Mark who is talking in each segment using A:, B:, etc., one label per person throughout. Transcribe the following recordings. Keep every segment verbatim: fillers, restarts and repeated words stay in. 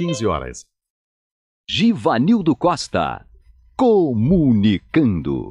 A: quinze horas.
B: Givanildo Costa, comunicando.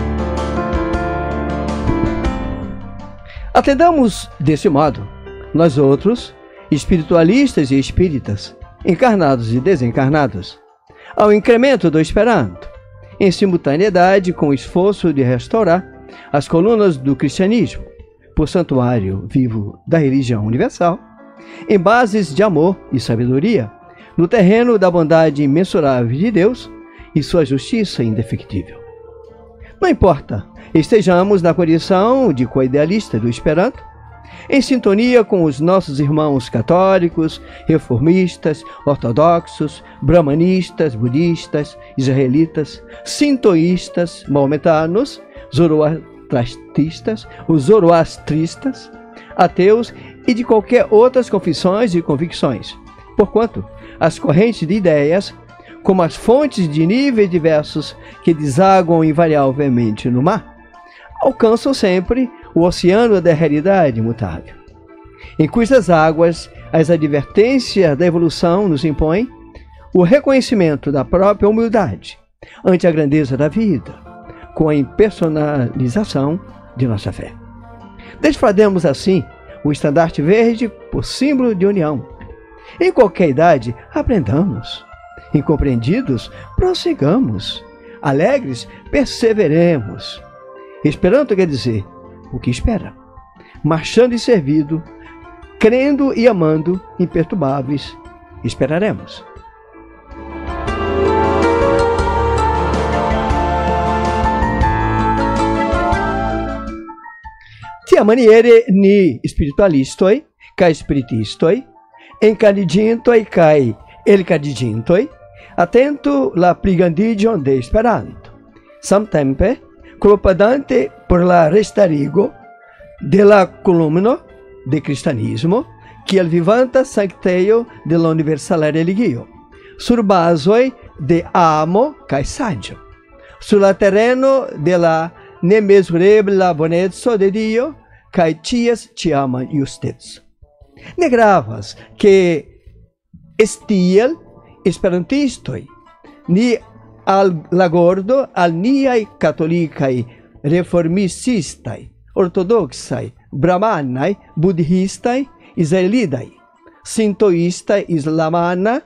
C: Atendamos desse modo, nós outros, espiritualistas e espíritas, encarnados e desencarnados, ao incremento do Esperanto, em simultaneidade com o esforço de restaurar as colunas do cristianismo, por santuário vivo da religião universal, em bases de amor e sabedoria, no terreno da bondade imensurável de Deus e sua justiça indefectível. Não importa, estejamos na condição de co-idealista do Esperanto, em sintonia com os nossos irmãos católicos, reformistas, ortodoxos, brahmanistas, budistas, israelitas, sintoístas, maometanos, zoroastristas, os zoroastristas, ateus e de qualquer outras confissões e convicções, porquanto as correntes de ideias, como as fontes de níveis diversos que desaguam invariavelmente no mar, alcançam sempre o oceano da realidade imutável, em cujas águas as advertências da evolução nos impõem o reconhecimento da própria humildade ante a grandeza da vida, com a impersonalização de nossa fé. Desfrademos assim o estandarte verde por símbolo de união. Em qualquer idade, aprendamos. Incompreendidos, prossigamos. Alegres, perseveremos. Esperanto quer dizer o que espera. Marchando e servido, crendo e amando, imperturbáveis, esperaremos. Tia maniere ni spiritualistoi, kai spiritistoi, encanidintoi kai elcadidintoi, attento la pligandigion de Esperanto. Samtempe, clopadante por la restarigo de la columno de cristianismo, kiel vivanta sancteio de la universala religio, sur basoi de amo kai saggio, sur la terreno de la nemesurebla bonezo de Dio, kai ties ciama justiz. Ne gravas che estiel esperantistoi, ni al lagordo al niai catholicai reformististai, ortodoxai, brahmanai, buddhistai, israelidai, sintoistai, islamana,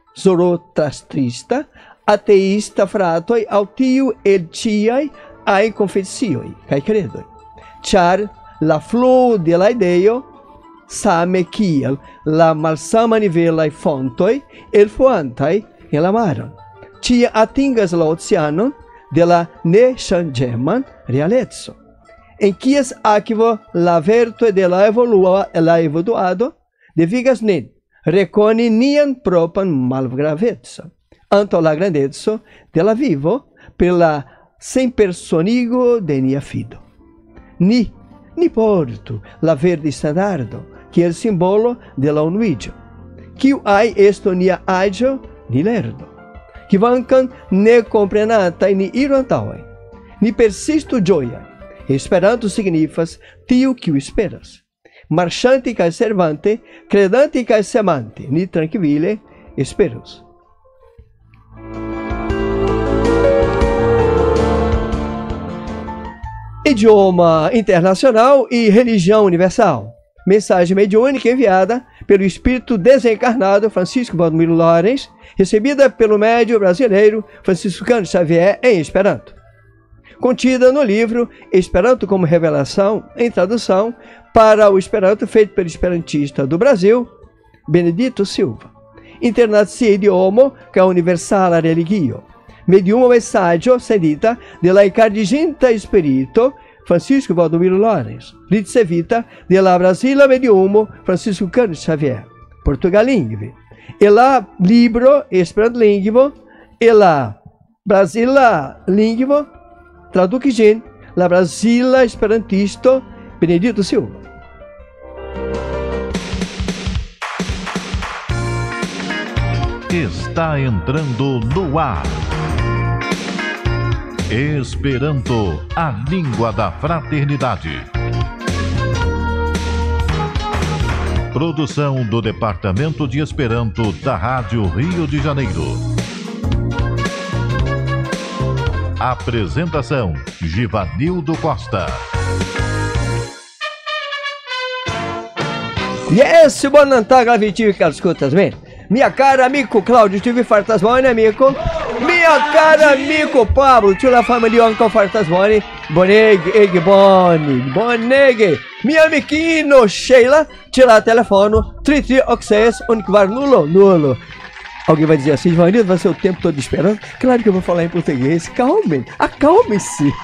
C: zoroastrista, ateista fratoi, autiu el ciai ai confessioi, kai credoi. Char la fluo de la ideo, same kiel la malsama nivelai fontoi, el fuantai el amaron. Cia atingas la oceanon de la ne changeman realezzo, en kies aquo la verto de la evolua la evoluado devigas nin reconi nian propan malgravezzo, anto la grandezzo de la vivo per la sem personigo de nia fido. Ni, ni porto la verde standardo, kiel simbolo de la unuigio, kiu ai esto nia agio ni lerdo, kvankam ne comprenatai ni irontaoi, ni persisto gioia. Esperanto signifas tiu kiu esperas. Marchante kaj servante, credante kaj semante, ni tranquille esperos. Idioma internacional e religião universal. Mensagem mediúnica enviada pelo espírito desencarnado Francisco Valdomiro Lorenz, recebida pelo médium brasileiro Francisco Cândido Xavier em Esperanto. Contida no livro Esperanto como Revelação, em tradução para o Esperanto feito pelo esperantista do Brasil, Benedito Silva. Internazia idiomo ca universala religio. Medium messaggio sendita della incardiginta spirito Francisco Valdomiro Lorenz, ricevita della Brasila mediumo Francisco Cândido Xavier, Portugalingve, e la libro Esperanto lingvo, e la Brasila lingvo, traducigin la Brasila esperantisto Benedito Silva.
D: Está entrando no ar. Esperanto, a língua da fraternidade. Produção do Departamento de Esperanto da Rádio Rio de Janeiro. Apresentação: Givanildo Costa.
C: Yes, buon Natal, gravitivi che ascoltas bene. Minha cara amico Claudio, tive fartas buone, amico. Minha cara amico Pablo, tu la famiglia anche fartas buone. Boneg, eg, boni, boneg. Minha amiquinho Sheila, tira o telefone, tri tri oxes, unikvar nulo, nulo. Alguém vai dizer assim, Givanildo, vai ser o tempo todo esperando? Claro que eu vou falar em português. Calme, acalme-se.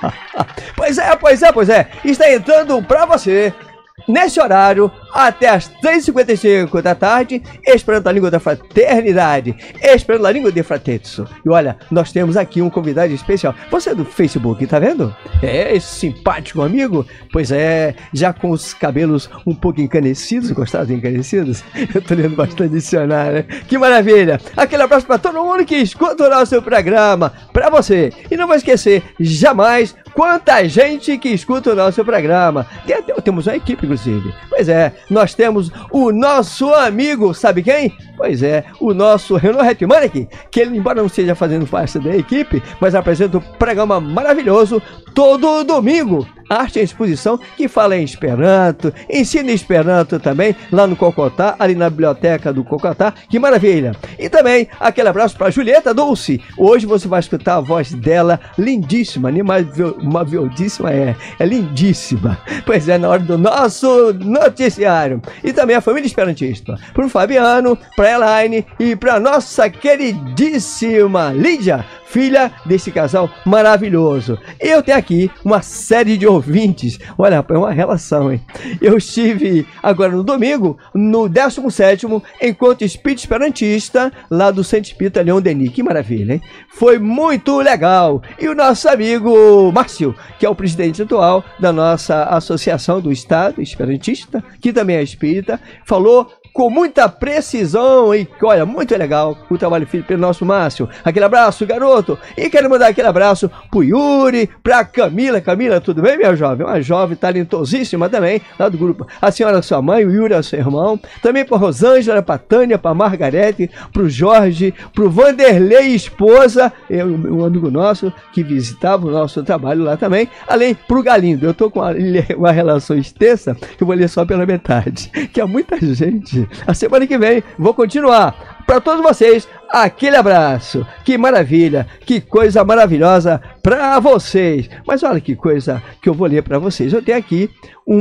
C: Pois é, pois é, pois é. Está entrando pra você, nesse horário, até as três e cinquenta e cinco da tarde, Esperando a Língua da Fraternidade, Esperando a Língua de Fratezzo. E olha, nós temos aqui um convidado especial. Você é do Facebook, tá vendo? É, esse simpático amigo? Pois é, já com os cabelos um pouco encanecidos, gostaram de encanecidos? Eu tô lendo bastante dicionário, né? Que maravilha! Aquele abraço para todo mundo que escuta o nosso programa, para você. E não vai esquecer, jamais, quanta gente que escuta o nosso programa. Tem até, temos uma equipe, inclusive. Pois é, nós temos o nosso amigo, sabe quem? Pois é, o nosso Renan Hetmanek, que ele, embora não esteja fazendo parte da equipe, mas apresenta um programa maravilhoso todo domingo. Arte em Exposição, que fala em Esperanto, ensina Esperanto também, lá no Cocotá, ali na biblioteca do Cocotá, que maravilha! E também aquele abraço para Julieta Dulce. Hoje você vai escutar a voz dela, lindíssima, nem mais uma viodíssima, é, é lindíssima. Pois é, na hora do nosso noticiário. E também a família esperantista, para o Fabiano, para a Elaine e para nossa queridíssima Lídia, filha desse casal maravilhoso. Eu tenho aqui uma série de ouvintes. Olha, é uma relação, hein? Eu estive agora no domingo, no décimo sétimo Encontro Espírita Esperantista, lá do Santo Espírita Leão Denis. Que maravilha, hein? Foi muito legal. E o nosso amigo Márcio, que é o presidente atual da nossa Associação do Estado Esperantista, que também é espírita, falou com muita precisão e, olha, muito legal o trabalho feito pelo nosso Márcio. Aquele abraço, garoto. E quero mandar aquele abraço pro Yuri, pra Camila. Camila, tudo bem, minha jovem? Uma jovem talentosíssima também, lá do grupo. A senhora, sua mãe, o Yuri, seu irmão. Também pra Rosângela, pra Tânia, pra Margarete, pro Jorge, pro Vanderlei, esposa, eu, um amigo nosso que visitava o nosso trabalho lá também. Além pro Galindo. Eu tô com uma, uma relação extensa que eu vou ler só pela metade, que é muita gente. A semana que vem vou continuar. Para todos vocês, aquele abraço. Que maravilha, que coisa maravilhosa para vocês. Mas olha que coisa que eu vou ler para vocês. Eu tenho aqui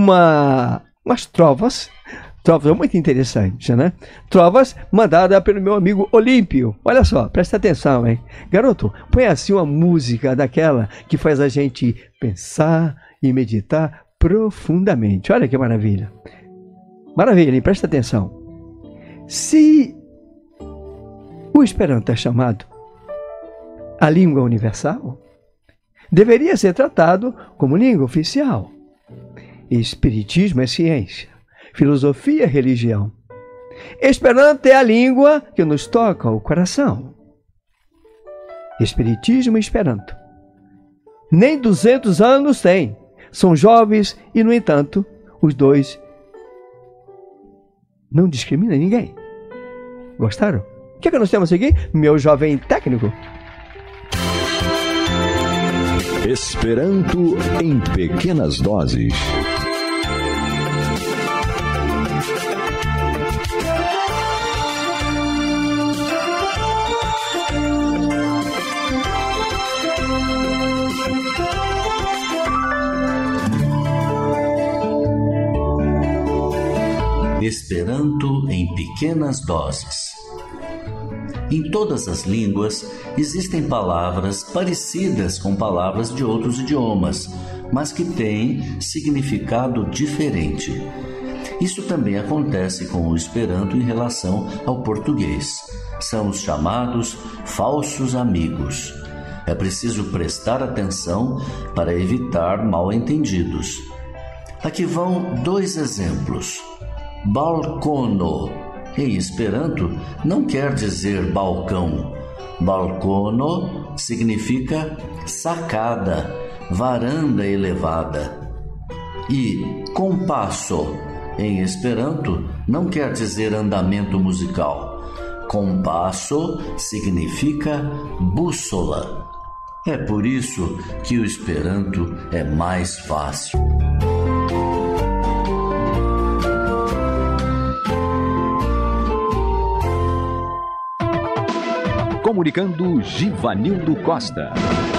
C: uma, umas trovas. Trovas muito interessantes, né? Trovas mandadas pelo meu amigo Olímpio. Olha só, presta atenção, hein? Garoto, põe assim uma música daquela que faz a gente pensar e meditar profundamente. Olha que maravilha. Maravilha, hein? Presta atenção. Se o Esperanto é chamado a língua universal, deveria ser tratado como língua oficial. Espiritismo é ciência, filosofia é religião. Esperanto é a língua que nos toca o coração. Espiritismo e Esperanto. Nem duzentos anos tem. São jovens e, no entanto, os dois não discrimina ninguém. Gostaram? O que é que nós temos aqui? Meu jovem técnico.
B: Esperanto em pequenas doses.
A: Esperanto em pequenas doses. Em todas as línguas existem palavras parecidas com palavras de outros idiomas, mas que têm significado diferente. Isso também acontece com o Esperanto em relação ao português. São os chamados falsos amigos. É preciso prestar atenção para evitar mal-entendidos. Aqui vão dois exemplos. Balcono, em Esperanto, não quer dizer balcão. Balcono significa sacada, varanda elevada. E compasso, em Esperanto, não quer dizer andamento musical. Compasso significa bússola. É por isso que o Esperanto é mais fácil.
B: Comunicando Givanildo Costa.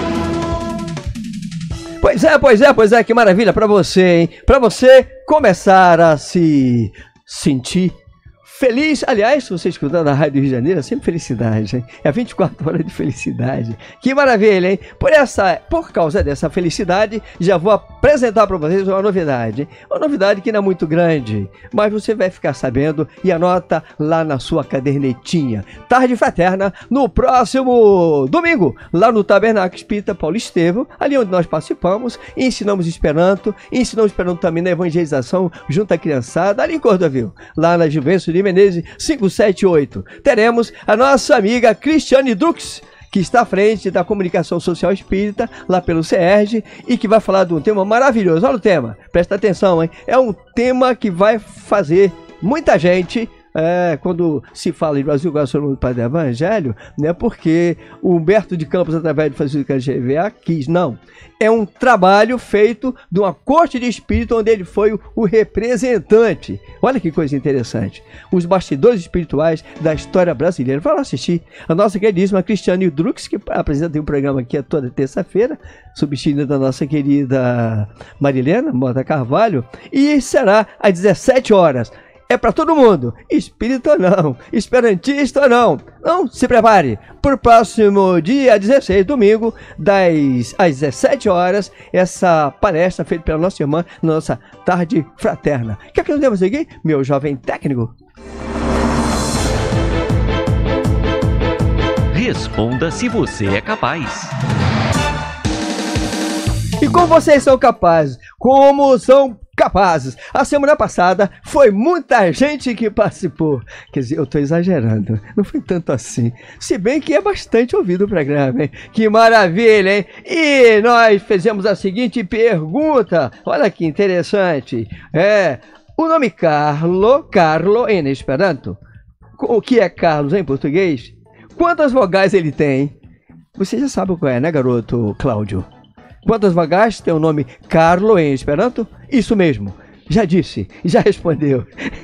C: Pois é, pois é, pois é, que maravilha para você, hein? Para você começar a se sentir feliz. Aliás, se você escutar na Rádio Rio de Janeiro, é sempre felicidade, hein? É vinte e quatro horas de felicidade. Que maravilha, hein? Por, essa, por causa dessa felicidade, já vou apresentar para vocês uma novidade. Uma novidade que não é muito grande, mas você vai ficar sabendo e anota lá na sua cadernetinha. Tarde Fraterna, no próximo domingo, lá no Tabernáculo Espírita Paulo Estevam, ali onde nós participamos, ensinamos Esperanto, ensinamos Esperanto também na evangelização junto à criançada, ali em Cordovil, lá na Juventus de Menezes quinhentos e setenta e oito. Teremos a nossa amiga Cristiane Dux, que está à frente da comunicação social espírita, lá pelo C E R G, e que vai falar de um tema maravilhoso. Olha o tema, presta atenção, hein? É um tema que vai fazer muita gente... É, quando se fala em Brasil Gastronômico do Padre Evangelho, não é porque o Humberto de Campos, através do Francisco G V A, quis, não. É um trabalho feito de uma corte de espírito onde ele foi o, o representante. Olha que coisa interessante. Os bastidores espirituais da história brasileira. Vai lá assistir. A nossa queridíssima Cristiane Drux, que apresenta um programa aqui toda terça-feira, substituindo a nossa querida Marilena Mota Carvalho, e será às dezessete horas. É para todo mundo, espírita ou não, esperantista ou não. Não, se prepare, para o próximo dia dezesseis, domingo, das, às dezessete horas, essa palestra feita pela nossa irmã, nossa Tarde Fraterna. O que é que nós temos aqui, meu jovem técnico?
E: Responda se você é capaz.
C: E como vocês são capazes? Como são capazes? A semana passada foi muita gente que participou. Quer dizer, eu estou exagerando. Não foi tanto assim. Se bem que é bastante ouvido o programa, hein? Que maravilha, hein? E nós fizemos a seguinte pergunta. Olha que interessante. É, o nome Carlo, Carlo em Esperanto, o que é Carlos em português? Quantas vogais ele tem? Você já sabe qual é, né, garoto Cláudio? Quantas vogais tem o nome Carlo em Esperanto? Isso mesmo, já disse, já respondeu.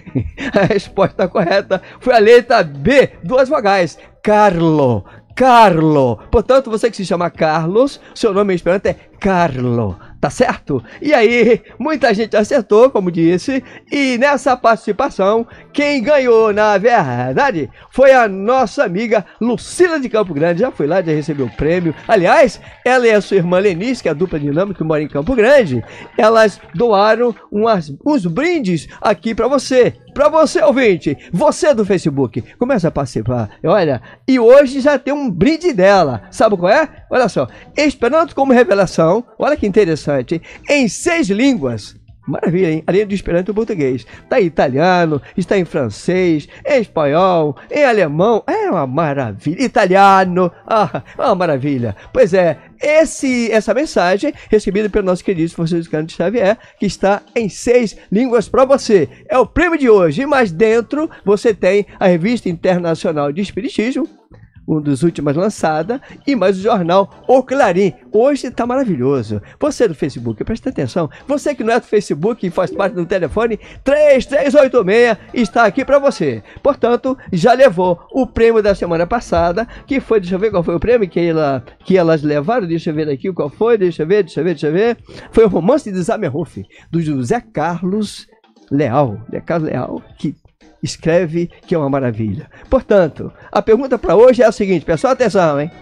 C: A resposta correta foi a letra B, duas vogais, Carlo, Carlo. Portanto, você que se chama Carlos, seu nome em Esperanto é Carlo, tá certo? E aí, muita gente acertou, como disse, e nessa participação, quem ganhou, na verdade, foi a nossa amiga Lucila de Campo Grande. Já foi lá, já recebeu o prêmio. Aliás, ela e a sua irmã Lenice, que é a dupla dinâmica que mora em Campo Grande, elas doaram umas, uns brindes aqui para você. Para você, ouvinte, você do Facebook, começa a participar. Olha, e hoje já tem um brinde dela. Sabe qual é? Olha só, Esperanto como revelação. Olha que interessante, hein? Em seis línguas. Maravilha, hein? Além do Esperanto e português. Está em italiano, está em francês, em espanhol, em alemão. É uma maravilha. Italiano. Ah, é uma maravilha. Pois é, esse, essa mensagem recebida pelo nosso querido Franciscano de Xavier, que está em seis línguas para você. É o prêmio de hoje. Mas dentro você tem a Revista Internacional de Espiritismo, um dos últimos lançada, e mais o jornal O Clarim. Hoje está maravilhoso. Você do Facebook, presta atenção. Você que não é do Facebook e faz parte do telefone três três oito seis está aqui para você. Portanto, já levou o prêmio da semana passada, que foi, deixa eu ver qual foi o prêmio que, ela, que elas levaram, deixa eu ver aqui qual foi, deixa eu ver, deixa eu ver, deixa eu ver. Foi o Romance de Zamenhof, do José Carlos Leal. José Carlos Leal, que escreve, que é uma maravilha. Portanto, a pergunta para hoje é a seguinte, pessoal, atenção, hein?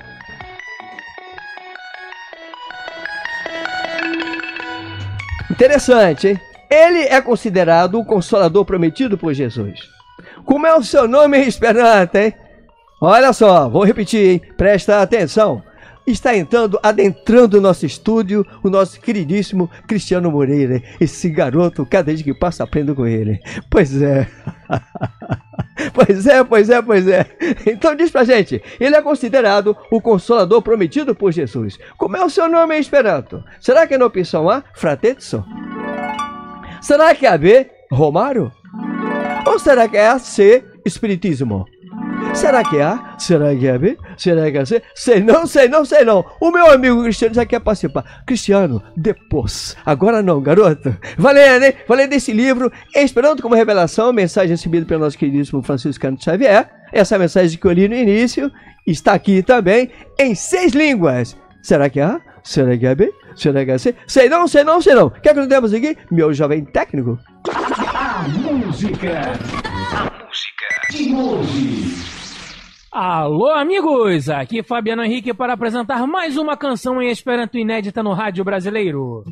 C: Interessante, hein? Ele é considerado o Consolador prometido por Jesus. Como é o seu nome em Esperanto, hein? Olha só, vou repetir, hein? Presta atenção. Está entrando, adentrando o nosso estúdio, o nosso queridíssimo Cristiano Moreira. Esse garoto, cada vez que passa, aprendo com ele. Pois é. Pois é, pois é, pois é. Então diz pra gente, ele é considerado o Consolador prometido por Jesus. Como é o seu nome em Esperanto? Será que é na opção A, Fratetso? Será que é a B, Romário? Ou será que é a C, Espiritismo? Será que é A? Será que é B? Será que é C? Sei não, sei não, sei não. O meu amigo Cristiano já quer participar. Cristiano, depois. Agora não, garoto. Valendo, hein? Valendo desse livro, Esperanto como Revelação, mensagem recebida pelo nosso queridíssimo Francisco Cândido Xavier. Essa mensagem que eu li no início está aqui também em seis línguas. Será que é A? Será que é B? Será que é C? Sei não, sei não, sei não. Quer que nós temos aqui? Meu jovem técnico.
B: A música. A música de hoje.
F: Alô, amigos! Aqui é Fabiano Henrique para apresentar mais uma canção em Esperanto inédita no rádio brasileiro.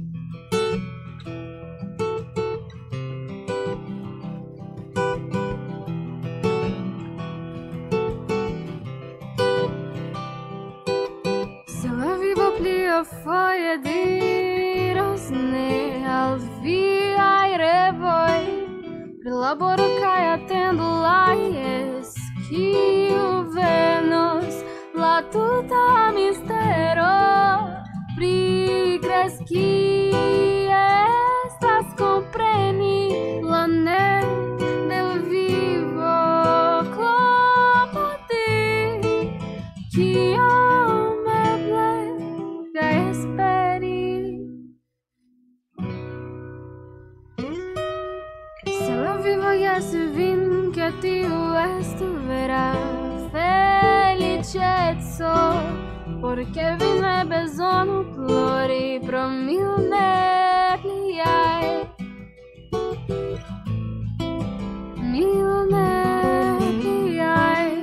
G: Se la vivo plia foje diros ne al viaj revoj, pri laboro kaj atendu la jes. Kiu venos la tuta mistero pri kreski estas kompreni la ne del vivo klopoti kiom eble kaj esperi. Se la vivo jes vin che tiu estu vera felicezo, porque vi ne bezonu plori pro mil ne pliai, mil ne pliai.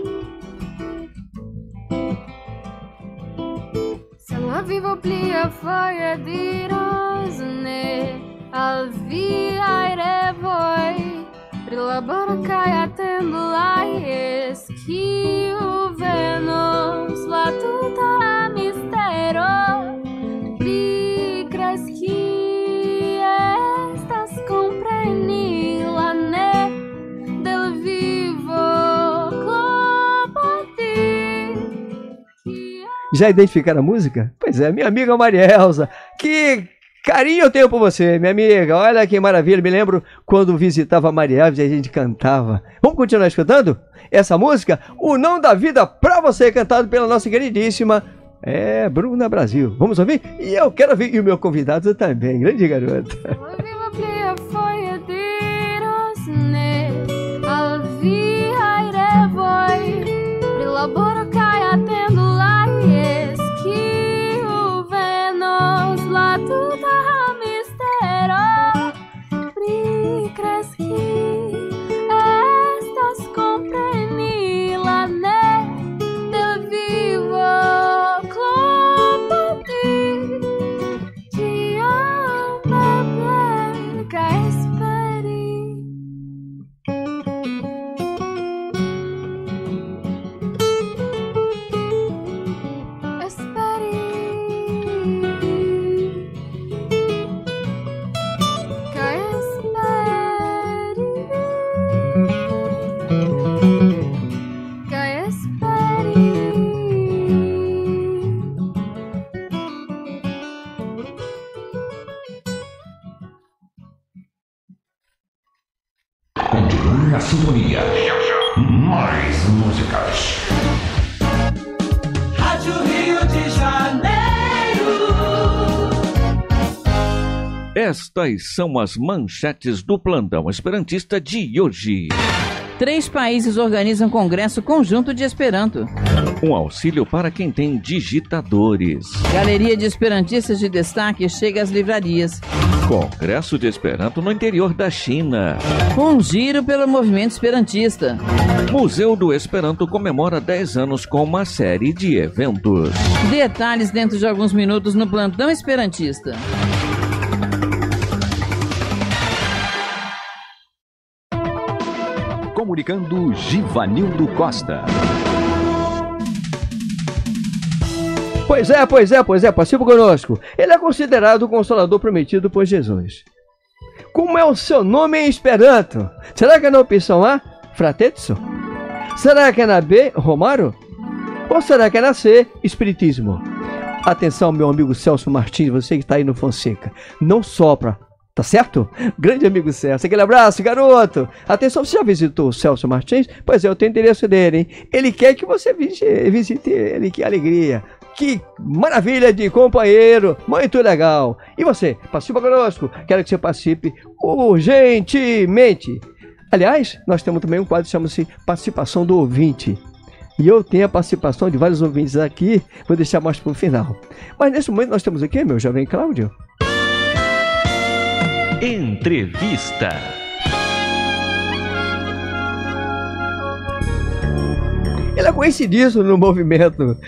G: Se la vivo plia foje diros ne al viaj revoj, pri laboro kaj atendu la jes, kiu venos la tuta mistero pri kreski estas kompreni la ne del vivo klopoti.
C: Já identificaram a música? Pois é, minha amiga Maria Elza. Que carinho eu tenho por você, minha amiga. Olha que maravilha. Me lembro quando visitava a Maria Elza e a gente cantava. Vamos continuar escutando essa música? O Não da Vida pra Você, cantado pela nossa queridíssima é, Bruna Brasil. Vamos ouvir? E eu quero ouvir. E o meu convidado também. Grande garota.
B: Continue na sintonia. Mais músicas.
H: Rádio Rio de Janeiro.
E: Estas são as manchetes do Plantão Esperantista de hoje.
I: Três países organizam Congresso Conjunto de Esperanto.
E: Um auxílio para quem tem digitadores.
I: Galeria de Esperantistas de destaque chega às livrarias.
E: Congresso de Esperanto no interior da China.
I: Um giro pelo movimento esperantista.
E: Museu do Esperanto comemora dez anos com uma série de eventos.
I: Detalhes dentro de alguns minutos no Plantão Esperantista.
B: Comunicando Givanildo Costa.
C: Pois é, pois é, pois é, participa conosco. Ele é considerado o Consolador prometido por Jesus. Como é o seu nome em Esperanto? Será que é na opção A, Fratetso? Será que é na B, Romário? Ou será que é na C, Espiritismo? Atenção, meu amigo Celso Martins, você que está aí no Fonseca. Não sopra Tá certo? Grande amigo Celso. Aquele abraço, garoto. Atenção, você já visitou o Celso Martins? Pois é, eu tenho endereço dele, hein? Ele quer que você visite ele. Que alegria. Que maravilha de companheiro. Muito legal. E você, participa conosco. Quero que você participe urgentemente. Aliás, nós temos também um quadro que chama-se Participação do Ouvinte. E eu tenho a participação de vários ouvintes aqui. Vou deixar mais para o final. Mas nesse momento nós temos aqui, meu jovem Cláudio.
B: Entrevista.
C: Ele é conhecidíssimo no movimento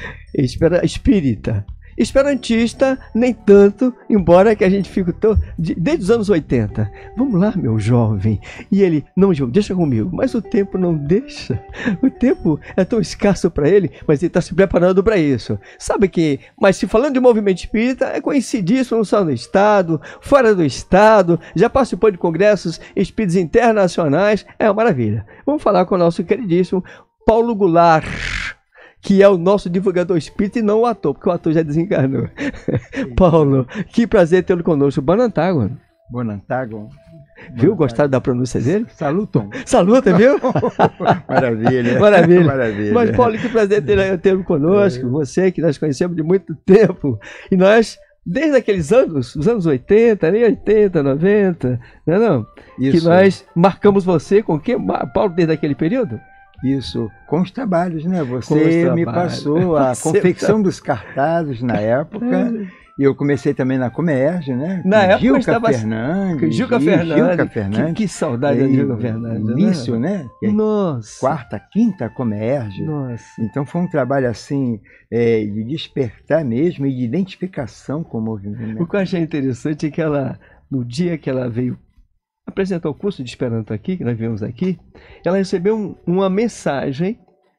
C: espírita. Esperantista, nem tanto, embora que a gente fique tão... desde os anos oitenta. Vamos lá, meu jovem. E ele, não, João, deixa comigo. Mas o tempo não deixa. O tempo é tão escasso para ele, mas ele está se preparando para isso. Sabe que, mas se falando de movimento espírita, é conhecidíssimo, não só no estado, fora do estado, já participou de congressos espíritas internacionais. É uma maravilha. Vamos falar com o nosso queridíssimo Paulo Goulart, que é o nosso divulgador espírita e não o ator, porque o ator já desencarnou. Paulo, que prazer tê-lo conosco. Bonantagon.
J: Bonantagon.
C: Viu? Gostaram da pronúncia dele?
J: Saluton.
C: Saluta, viu?
J: Maravilha.
C: Maravilha.
J: Maravilha.
C: Mas, Paulo, que prazer tê-lo conosco. É. Você que nós conhecemos de muito tempo. E nós, desde aqueles anos, os anos oitenta, nem oitenta, noventa, não é não? Isso. Que nós marcamos você com o quê, Paulo, desde aquele período?
J: Isso, com os trabalhos, né? Você me passou a confecção tá... dos cartazes na época. E eu comecei também na Comerge, né?
C: Na época
J: Gilca
C: estava...
J: Fernandes.
C: Gilca Fernandes.
J: Gilca Fernandes.
C: Que, que saudade da Gilca Fernandes.
J: Início, né?
C: Nossa.
J: Quarta, quinta Comerge.
C: Nossa.
J: Então foi um trabalho assim, é, de despertar mesmo e de identificação com o movimento.
C: O que eu achei interessante é que ela, no dia que ela veio apresentar o curso de Esperanto aqui, que nós viemos aqui, ela recebeu um, uma mensagem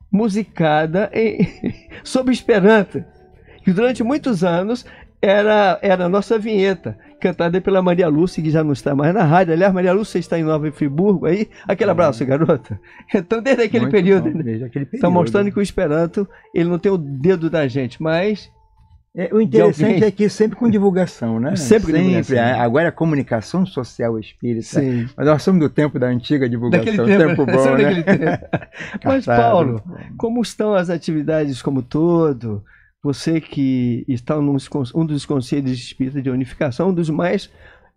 C: musicada em, sobre Esperanto, que durante muitos anos era, era a nossa vinheta, cantada pela Maria Lúcia, que já não está mais na rádio. Aliás, Maria Lúcia está em Nova Friburgo aí. Aquele abraço, garota. Então, desde aquele
J: Muito
C: período,
J: bom, desde aquele período.
C: Está mostrando que o Esperanto, ele não tem o dedo da gente, mas...
J: É, o interessante é que sempre com divulgação, né?
C: Sempre com divulgação.
J: Agora a comunicação social espírita.
C: Sim.
J: Mas nós somos do tempo da antiga divulgação.
C: Daquele tempo,
J: tempo bom, né?
C: tempo. Mas, Paulo, como estão as atividades como todo? Você que está num um dos conselhos espíritas de unificação, um dos mais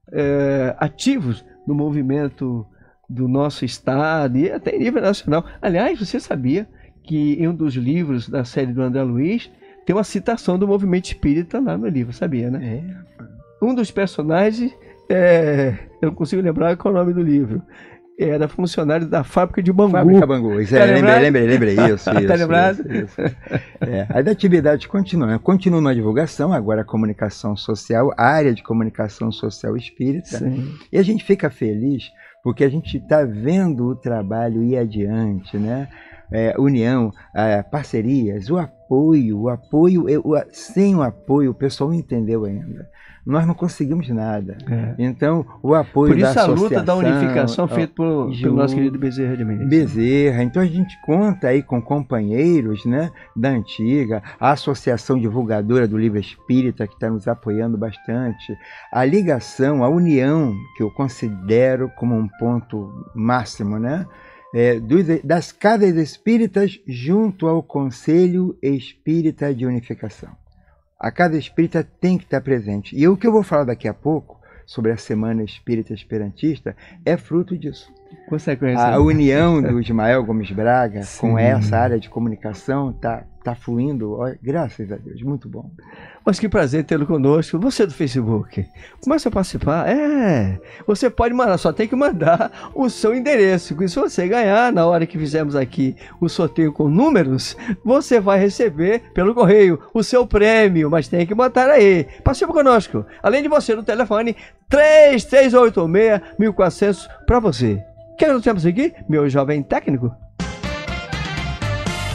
C: é, ativos no movimento do nosso estado e até em nível nacional. Aliás, você sabia que em um dos livros da série do André Luiz tem uma citação do movimento espírita lá no livro, sabia, né? É. Um dos personagens, é, eu não consigo lembrar qual é o nome do livro, era funcionário da fábrica de Bangu.
J: Fábrica Bangu, isso,
C: tá
J: é, lembrei, lembrei, lembrei, isso, isso.
C: Tá lembrado?
J: Isso, isso. É, as atividades continuam, continua na divulgação, agora a comunicação social, a área de comunicação social espírita.
C: Sim.
J: E a gente fica feliz porque a gente está vendo o trabalho ir adiante, né? É, união, é, parcerias, o apoio, o apoio, eu, sem o apoio o pessoal não entendeu ainda. Nós não conseguimos nada. É. Então, o apoio da associação...
C: Por isso a luta da unificação feita pelo, pelo nosso querido Bezerra de Menezes.
J: Bezerra. Então, a gente conta aí com companheiros, né, da antiga, a Associação Divulgadora do Livro Espírita, que está nos apoiando bastante, a ligação, a união, que eu considero como um ponto máximo, né? É, das casas espíritas junto ao Conselho Espírita de Unificação. A Casa Espírita tem que estar presente. E o que eu vou falar daqui a pouco, sobre a Semana Espírita Esperantista, é fruto disso.
C: Consequência.
J: A união do Ismael Gomes Braga Sim. com essa área de comunicação está tá fluindo, ó, graças a Deus, muito bom.
C: Mas que prazer tê-lo conosco. Você do Facebook, começa a participar. É, você pode mandar, só tem que mandar o seu endereço. E se você ganhar, na hora que fizermos aqui o sorteio com números, você vai receber pelo correio o seu prêmio, mas tem que botar aí. Participe conosco. Além de você, no telefone três três oito seis, mil e quatrocentos para você. O que nós temos aqui, meu jovem técnico?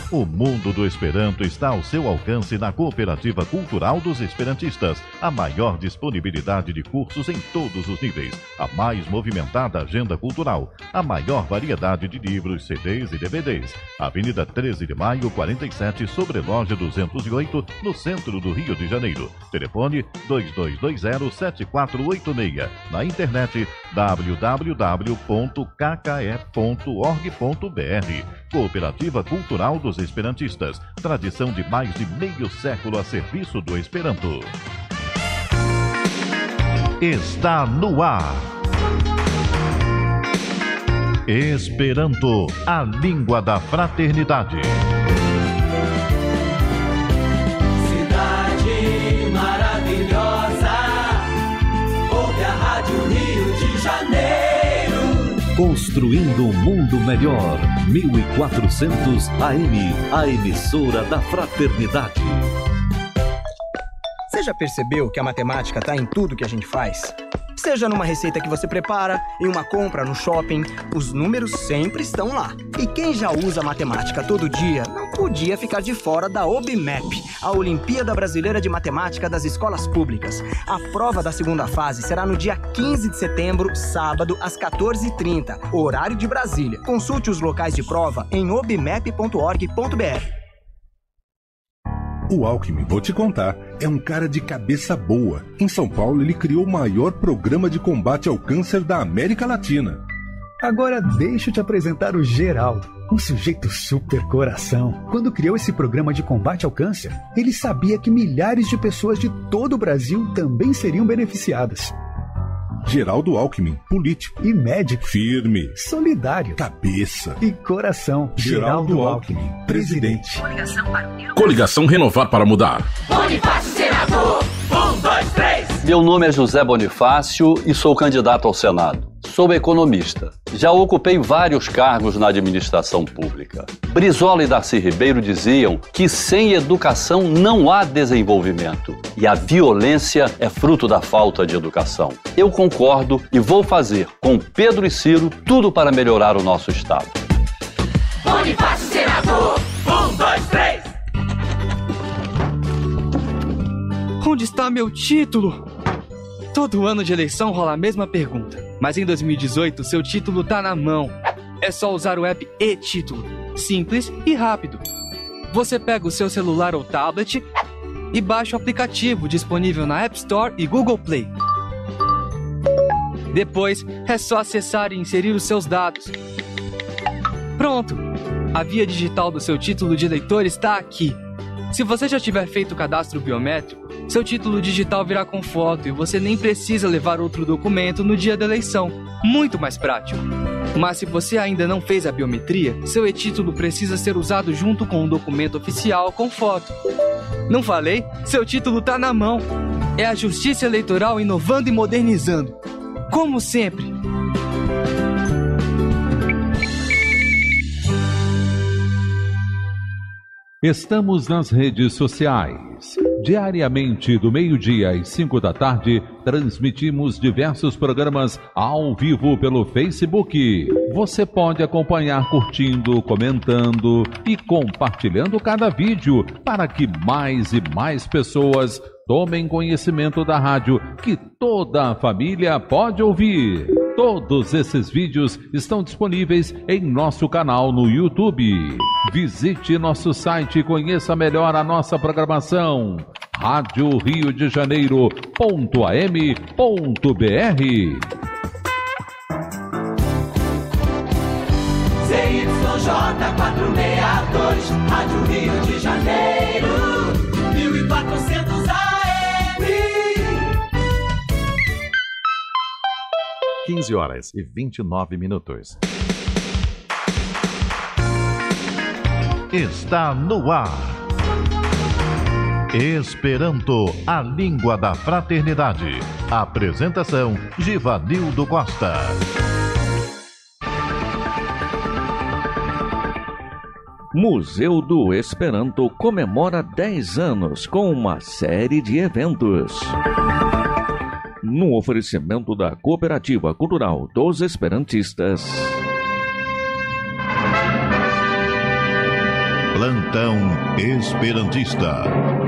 D: O mundo do Esperanto está ao seu alcance na Cooperativa Cultural dos Esperantistas. A maior disponibilidade de cursos em todos os níveis. A mais movimentada agenda cultural. A maior variedade de livros, C Ds e D V Ds. Avenida treze de maio, quarenta e sete, sobre loja duzentos e oito, no centro do Rio de Janeiro. Telefone dois dois dois zero, sete quatro oito seis. Na internet w w w ponto k k e ponto org ponto b r. Cooperativa Cultural dos Esperantistas. Tradição de mais de meio século a serviço do Esperanto. Está no ar. Esperanto, a língua da fraternidade.
H: Cidade maravilhosa, ouve a Rádio Rio de Janeiro.
B: Construindo um mundo melhor. mil e quatrocentos A M, a emissora da fraternidade.
K: Você já percebeu que a matemática está em tudo que a gente faz? Seja numa receita que você prepara, em uma compra no shopping, os números sempre estão lá. E quem já usa matemática todo dia não podia ficar de fora da OBMAP, a Olimpíada Brasileira de Matemática das Escolas Públicas. A prova da segunda fase será no dia quinze de setembro, sábado, às quatorze e trinta, horário de Brasília. Consulte os locais de prova em obmap ponto org ponto b r.
L: O Alckmin, vou te contar, é um cara de cabeça boa. Em São Paulo, ele criou o maior programa de combate ao câncer da América Latina.
M: Agora deixa eu te apresentar o Geraldo, um sujeito super coração. Quando criou esse programa de combate ao câncer, ele sabia que milhares de pessoas de todo o Brasil também seriam beneficiadas.
L: Geraldo Alckmin, político
M: e médico,
L: firme,
M: solidário,
L: cabeça
M: e coração.
L: Geraldo, Geraldo Alckmin, presidente.
N: Coligação, para Coligação Renovar para Mudar.
H: Bonifácio Senador, um, dois, três.
O: Meu nome é José Bonifácio e sou candidato ao Senado. Sou economista. Já ocupei vários cargos na administração pública. Brizola e Darcy Ribeiro diziam que sem educação não há desenvolvimento e a violência é fruto da falta de educação. Eu concordo e vou fazer, com Pedro e Ciro, tudo para melhorar o nosso Estado.
H: Bonifácio Senador, um, dois, três.
P: Onde está meu título? Todo ano de eleição rola a mesma pergunta, mas em dois mil e dezoito seu título tá na mão. É só usar o app e-Título, simples e rápido. Você pega o seu celular ou tablet e baixa o aplicativo disponível na App Store e Google Play. Depois é só acessar e inserir os seus dados. Pronto! A via digital do seu título de eleitor está aqui. Se você já tiver feito o cadastro biométrico, seu título digital virá com foto e você nem precisa levar outro documento no dia da eleição. Muito mais prático. Mas se você ainda não fez a biometria, seu e-título precisa ser usado junto com um documento oficial com foto. Não falei? Seu título tá na mão. É a Justiça Eleitoral inovando e modernizando. Como sempre.
B: Estamos nas redes sociais. Diariamente, do meio-dia às cinco da tarde, transmitimos diversos programas ao vivo pelo Facebook. Você pode acompanhar curtindo, comentando e compartilhando cada vídeo para que mais e mais pessoas tomem conhecimento da rádio que toda a família pode ouvir. Todos esses vídeos estão disponíveis em nosso canal no YouTube. Visite nosso site e conheça melhor a nossa programação. rádio rio de janeiro ponto a m ponto b r.
H: Z Y J quatrocentos e sessenta e dois, Rádio Rio de Janeiro, mil e quatrocentos A M.
D: quinze horas e vinte e nove minutos. Está no ar. Esperanto, a língua da fraternidade. Apresentação: Givanildo Costa.
E: Museu do Esperanto comemora dez anos com uma série de eventos. No oferecimento da Cooperativa Cultural dos Esperantistas.
D: Plantão Esperantista.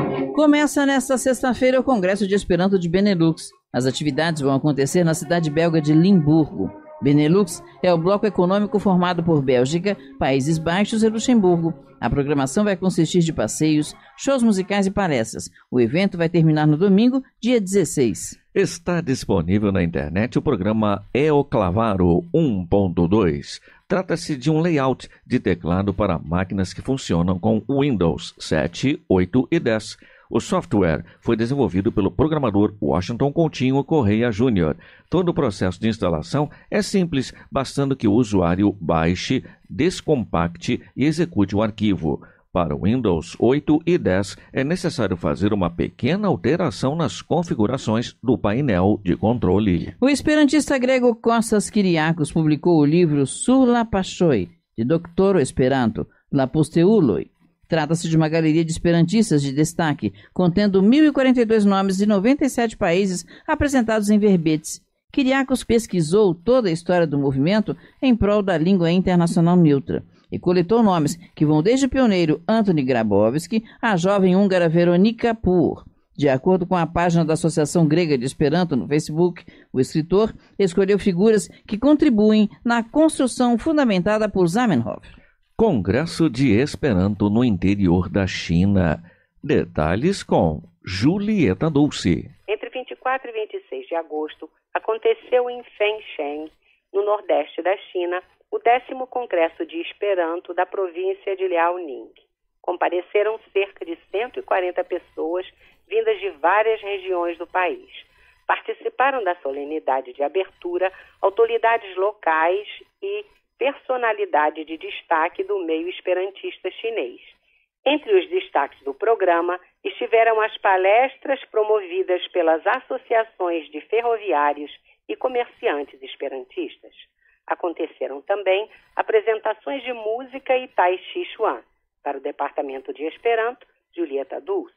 I: Começa nesta sexta-feira o Congresso de Esperanto de Benelux. As atividades vão acontecer na cidade belga de Limburgo. Benelux é o bloco econômico formado por Bélgica, Países Baixos e Luxemburgo. A programação vai consistir de passeios, shows musicais e palestras. O evento vai terminar no domingo, dia dezesseis.
E: Está disponível na internet o programa EOClavaro um ponto dois. Trata-se de um layout de teclado para máquinas que funcionam com Windows sete, oito e dez. O software foi desenvolvido pelo programador Washington Coutinho Correia Júnior Todo o processo de instalação é simples, bastando que o usuário baixe, descompacte e execute o arquivo. Para o Windows oito e dez, é necessário fazer uma pequena alteração nas configurações do painel de controle.
I: O esperantista grego Kostas Kyriakos publicou o livro Sur la Pachoi, de Doktoro Esperanto, La Posteuloi. Trata-se de uma galeria de esperantistas de destaque, contendo mil e quarenta e dois nomes de noventa e sete países apresentados em verbetes. Kyriakos pesquisou toda a história do movimento em prol da língua internacional neutra e coletou nomes que vão desde o pioneiro Anthony Grabowski à jovem húngara Veronika Pur. De acordo com a página da Associação Grega de Esperanto no Facebook, o escritor escolheu figuras que contribuem na construção fundamentada por Zamenhof.
E: Congresso de Esperanto no interior da China. Detalhes com Julieta Dulce.
Q: Entre vinte e quatro e vinte e seis de agosto, aconteceu em Fengsheng, no nordeste da China, o décimo Congresso de Esperanto da província de Liaoning. Compareceram cerca de cento e quarenta pessoas vindas de várias regiões do país. Participaram da solenidade de abertura autoridades locais e personalidade de destaque do meio esperantista chinês. Entre os destaques do programa estiveram as palestras promovidas pelas associações de ferroviários e comerciantes esperantistas. Aconteceram também apresentações de música e Tai Chi Chuan. Para o Departamento de Esperanto, Julieta Dulce.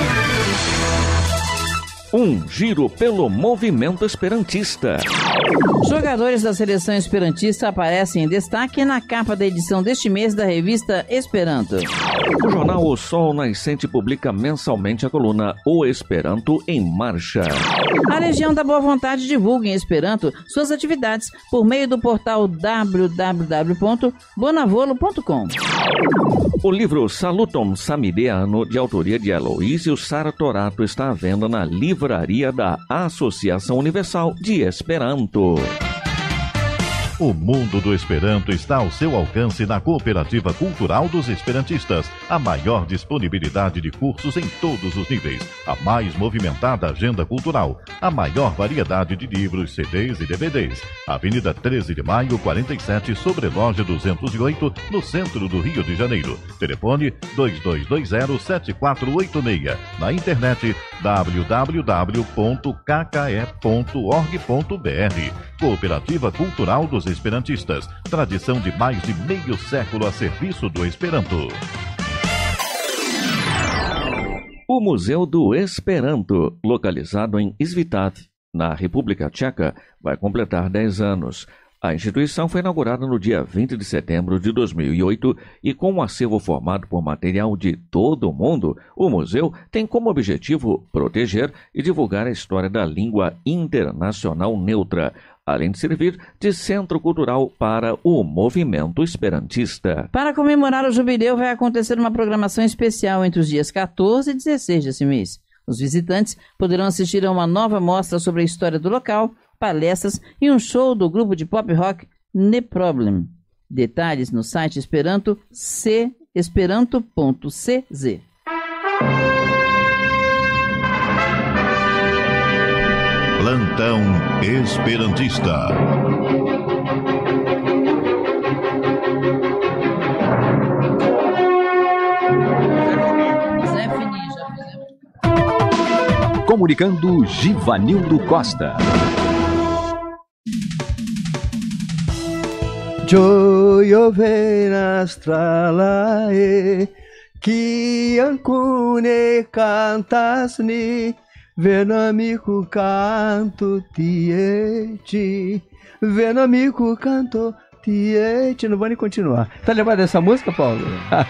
E: Um giro pelo movimento esperantista.
I: Jogadores da seleção esperantista aparecem em destaque na capa da edição deste mês da revista Esperanto.
E: O jornal O Sol Nascente publica mensalmente a coluna O Esperanto em Marcha.
I: A Legião da Boa Vontade divulga em Esperanto suas atividades por meio do portal w w w ponto bonavolo ponto com.
E: O livro Saluton Samideano, de autoria de Aloísio Saratorato, está à venda na livraria da Associação Universal de Esperanto.
D: O mundo do Esperanto está ao seu alcance na Cooperativa Cultural dos Esperantistas. A maior disponibilidade de cursos em todos os níveis. A mais movimentada agenda cultural. A maior variedade de livros, C Ds e D V Ds. Avenida treze de maio, quarenta e sete, Sobreloja duzentos e oito, no centro do Rio de Janeiro. Telefone dois dois dois zero, sete quatro oito seis. Na internet w w w ponto k k e ponto org ponto b r. Cooperativa Cultural dos Esperantistas, tradição de mais de meio século a serviço do Esperanto.
E: O Museu do Esperanto, localizado em Svitavy, na República Tcheca, vai completar dez anos. A instituição foi inaugurada no dia vinte de setembro de dois mil e oito e, com um acervo formado por material de todo o mundo, o museu tem como objetivo proteger e divulgar a história da língua internacional neutra, além de servir de centro cultural para o movimento esperantista.
I: Para comemorar o jubileu, vai acontecer uma programação especial entre os dias quatorze e dezesseis desse mês. Os visitantes poderão assistir a uma nova mostra sobre a história do local, palestras e um show do grupo de pop rock Ne Problem. Detalhes no site Esperanto, c esperanto ponto c z.
D: Plantão Esperantista.
R: Comunicando Givanildo Costa.
C: Gioio venastralae, ki ancune cantasni, venamico canto tieti, venamico canto Tiete, não vou nem continuar. Tá lembrado dessa música, Paulo?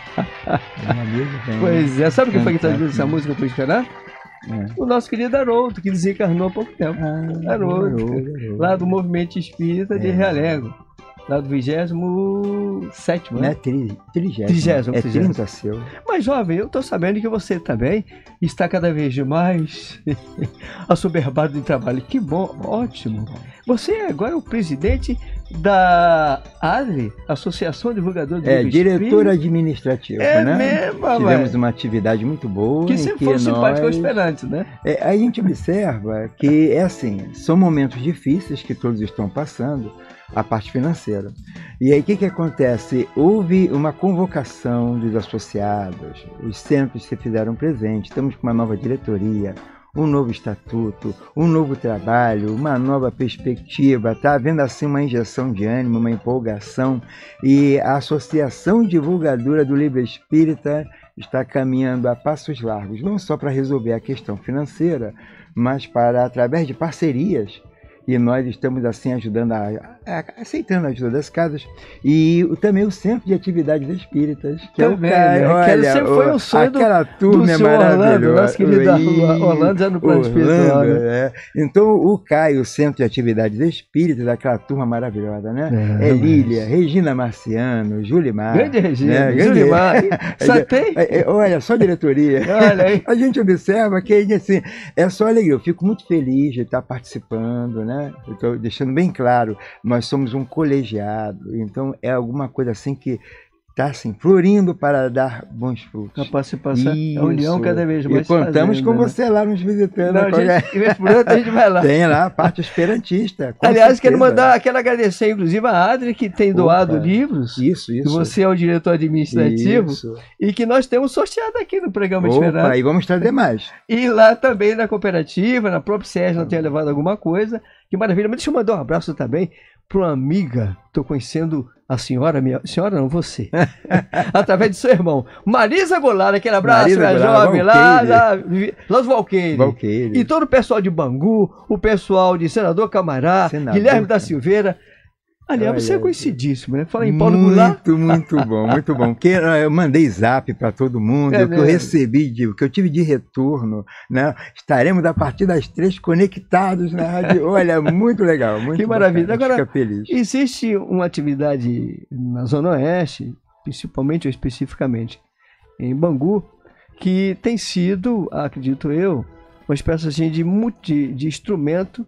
C: Pois é, sabe quem foi que traduziu essa música pro Esperanto? É. O nosso querido Haroldo, que desencarnou há pouco tempo. Ah, Haroldo, Haroldo, lá do Movimento Espírita é. de Realengo. Lá do vigésimo sétimo, né?
J: Trigésimo.
C: Trigésimo.
J: É trinta seu.
C: Mas, jovem, eu tô sabendo que você também está cada vez mais assoberbado em trabalho. Que bom, ótimo. Você agora é o presidente da A D R I, Associação Divulgadora do
J: É,
C: Livro
J: diretor
C: Espírita.
J: administrativo,
C: é
J: né?
C: Mesmo,
J: Tivemos
C: vai.
J: uma atividade muito boa.
C: Que sempre foi simpático ao Esperanto, né?
J: É, a gente observa que, é assim, são momentos difíceis que todos estão passando, a parte financeira. E aí o que, que acontece? Houve uma convocação dos associados, os centros se fizeram presentes, estamos com uma nova diretoria, um novo estatuto, um novo trabalho, uma nova perspectiva, está havendo assim uma injeção de ânimo, uma empolgação, e a Associação Divulgadora do Livro Espírita está caminhando a passos largos, não só para resolver a questão financeira, mas para, através de parcerias, e nós estamos assim ajudando, a, a, aceitando a ajuda das casas, e o, também o Centro de Atividades Espíritas, que
C: também,
J: é o Caio,
C: né?
J: olha,
C: que sempre foi um sonho
J: aquela
C: do,
J: turma
C: do
J: é
C: senhor Orlando,
J: maravilhosa.
C: nosso querido Orlando já no plano espiritual. Né?
J: É. Então o Caio, o Centro de Atividades Espíritas, aquela turma maravilhosa, né? É, é Lília, mas... Regina Marciano, Julimar.
C: Grande Regina,
J: né?
C: Julimar. Só tem?
J: É, é, olha, só diretoria.
C: Olha aí.
J: A gente observa que assim, é só alegria. Eu fico muito feliz de estar participando, né? Eu estou deixando bem claro, nós somos um colegiado, então é alguma coisa assim que está assim, florindo para dar bons frutos.
C: A participação, a união cada vez mais.
J: E contamos
C: fazendo,
J: com
C: né?
J: você lá nos visitando.
C: Não, a gente, a gente vai lá.
J: Tem lá a parte esperantista.
C: Aliás,
J: certeza.
C: quero mandar, quero agradecer inclusive a Adri, que tem doado
J: Opa,
C: livros.
J: Isso, isso.
C: Você é o diretor administrativo.
J: Isso.
C: E que nós temos sorteado aqui no programa
J: Opa,
C: Esperanto.
J: e vamos trazer mais.
C: E lá também na cooperativa, na própria Sérgio, não tenha levado alguma coisa. Que maravilha. Mas deixa eu mandar um abraço também para uma amiga. Estou conhecendo a senhora, minha senhora não, você, através de seu irmão, Marisa Goulart. Aquele abraço, minha jovem, lá, lá, lá dos Valqueires.
J: Valqueires.
C: E todo o pessoal de Bangu, o pessoal de Senador Camará, Senador, Guilherme da Silveira. Aliás, olha, você é conhecidíssimo, né? Fala em Paulo Goulart.
J: Muito, muito bom, muito bom. Que eu mandei zap para todo mundo, é o que eu recebi, de, o que eu tive de retorno, né? Estaremos a partir das três conectados na rádio. Olha, muito legal, muito
C: que maravilha.
J: Bacana,
C: agora,
J: fica feliz.
C: Existe uma atividade na Zona Oeste, principalmente ou especificamente em Bangu, que tem sido, acredito eu, uma espécie assim, de, de, de instrumento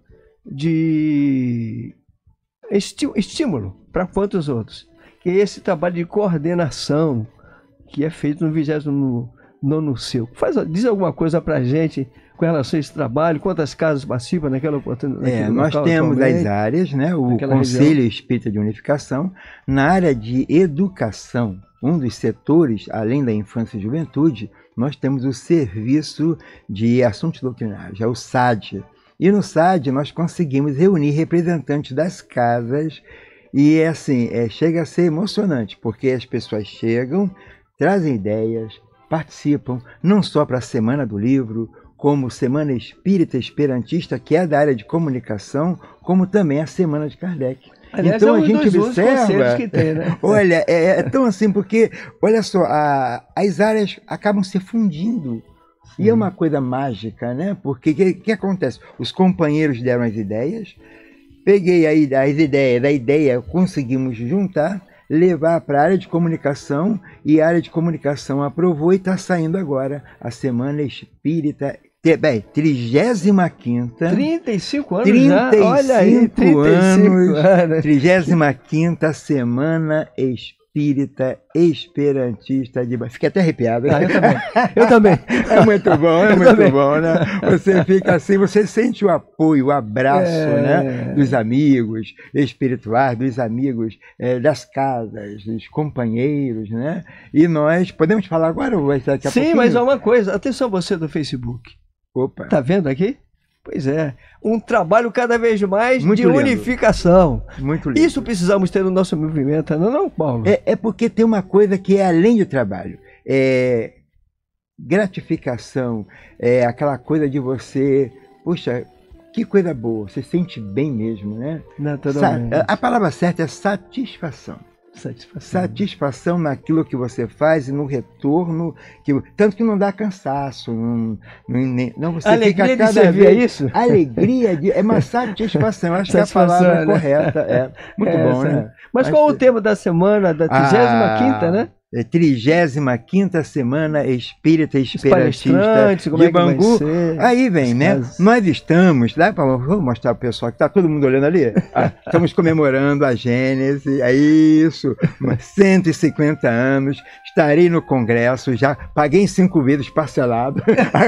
C: de estímulo para quantos outros, que é esse trabalho de coordenação que é feito no vigésimo nono seu. Faz, diz alguma coisa para a gente com relação a esse trabalho, quantas casas participam naquela oportunidade?
J: É, nós temos as áreas, né, o Conselho região. Espírita de Unificação, na área de educação, um dos setores, além da infância e juventude, nós temos o Serviço de Assuntos Doutrinários, é o S A D. E no S A D nós conseguimos reunir representantes das casas e assim, é, chega a ser emocionante, porque as pessoas chegam, trazem ideias, participam, não só para a Semana do Livro, como Semana Espírita Esperantista, que é da área de comunicação, como também a Semana de Kardec.
C: Aliás,
J: então
C: é um
J: a gente observa,
C: que tem, né?
J: olha, é, é tão assim, porque, olha só, a, as áreas acabam se fundindo. E é uma coisa mágica, né? Porque o que, que acontece? Os companheiros deram as ideias, peguei aí as ideias, da ideia conseguimos juntar, levar para a área de comunicação, e a área de comunicação aprovou e está saindo agora a Semana Espírita, bem, trigésima quinta.
C: trinta e cinco anos
J: trinta e cinco
C: já? Olha aí, trinta e cinco anos.
J: trigésima quinta Semana Espírita. Espírita Esperantista de Bangu. Fiquei até arrepiado.
C: Ah, eu também. Eu também.
J: É muito bom, é
C: eu
J: muito
C: também.
J: bom, né? Você fica assim, você sente o apoio, o abraço, é... né? Dos amigos espirituais, dos amigos é, das casas, dos companheiros, né? E nós, podemos falar agora ou vai daqui a
C: Sim,
J: pouquinho?
C: mas há uma coisa, atenção você do Facebook.
J: Opa.
C: Tá vendo aqui? Pois é, um trabalho cada vez mais
J: Muito
C: de
J: lindo.
C: unificação.
J: Muito lindo.
C: Isso precisamos ter no nosso movimento, não, não, Paulo?
J: É, é porque tem uma coisa que é além do trabalho. É gratificação, é aquela coisa de você, puxa, Que coisa boa, você sente bem mesmo, né?
C: Naturalmente.
J: Sa- a palavra certa é satisfação.
C: Satisfação.
J: Satisfação naquilo que você faz e no retorno, que, tanto que não dá cansaço. Não, não, não você
C: Alegria
J: fica
C: de
J: cada
C: servir,
J: vez,
C: é isso?
J: Alegria de, é uma satisfação, acho
C: Satisfação,
J: que é a palavra
C: né?
J: correta. É muito
C: É,
J: bom,
C: essa-
J: né?
C: Mas qual o tema da semana, da trigésima quinta, né?
J: É trigésima quinta Semana Espírita Esperantista
C: palestrantes, como
J: de
C: é que vai
J: Bangu.
C: ser?
J: Aí vem,
C: As
J: né?
C: casas.
J: Nós estamos, dá para vou mostrar pro pessoal que tá todo mundo olhando ali. Ah, estamos comemorando a Gênese, é isso, cento e cinquenta anos. Estarei no Congresso, já paguei em cinco vezes parcelado,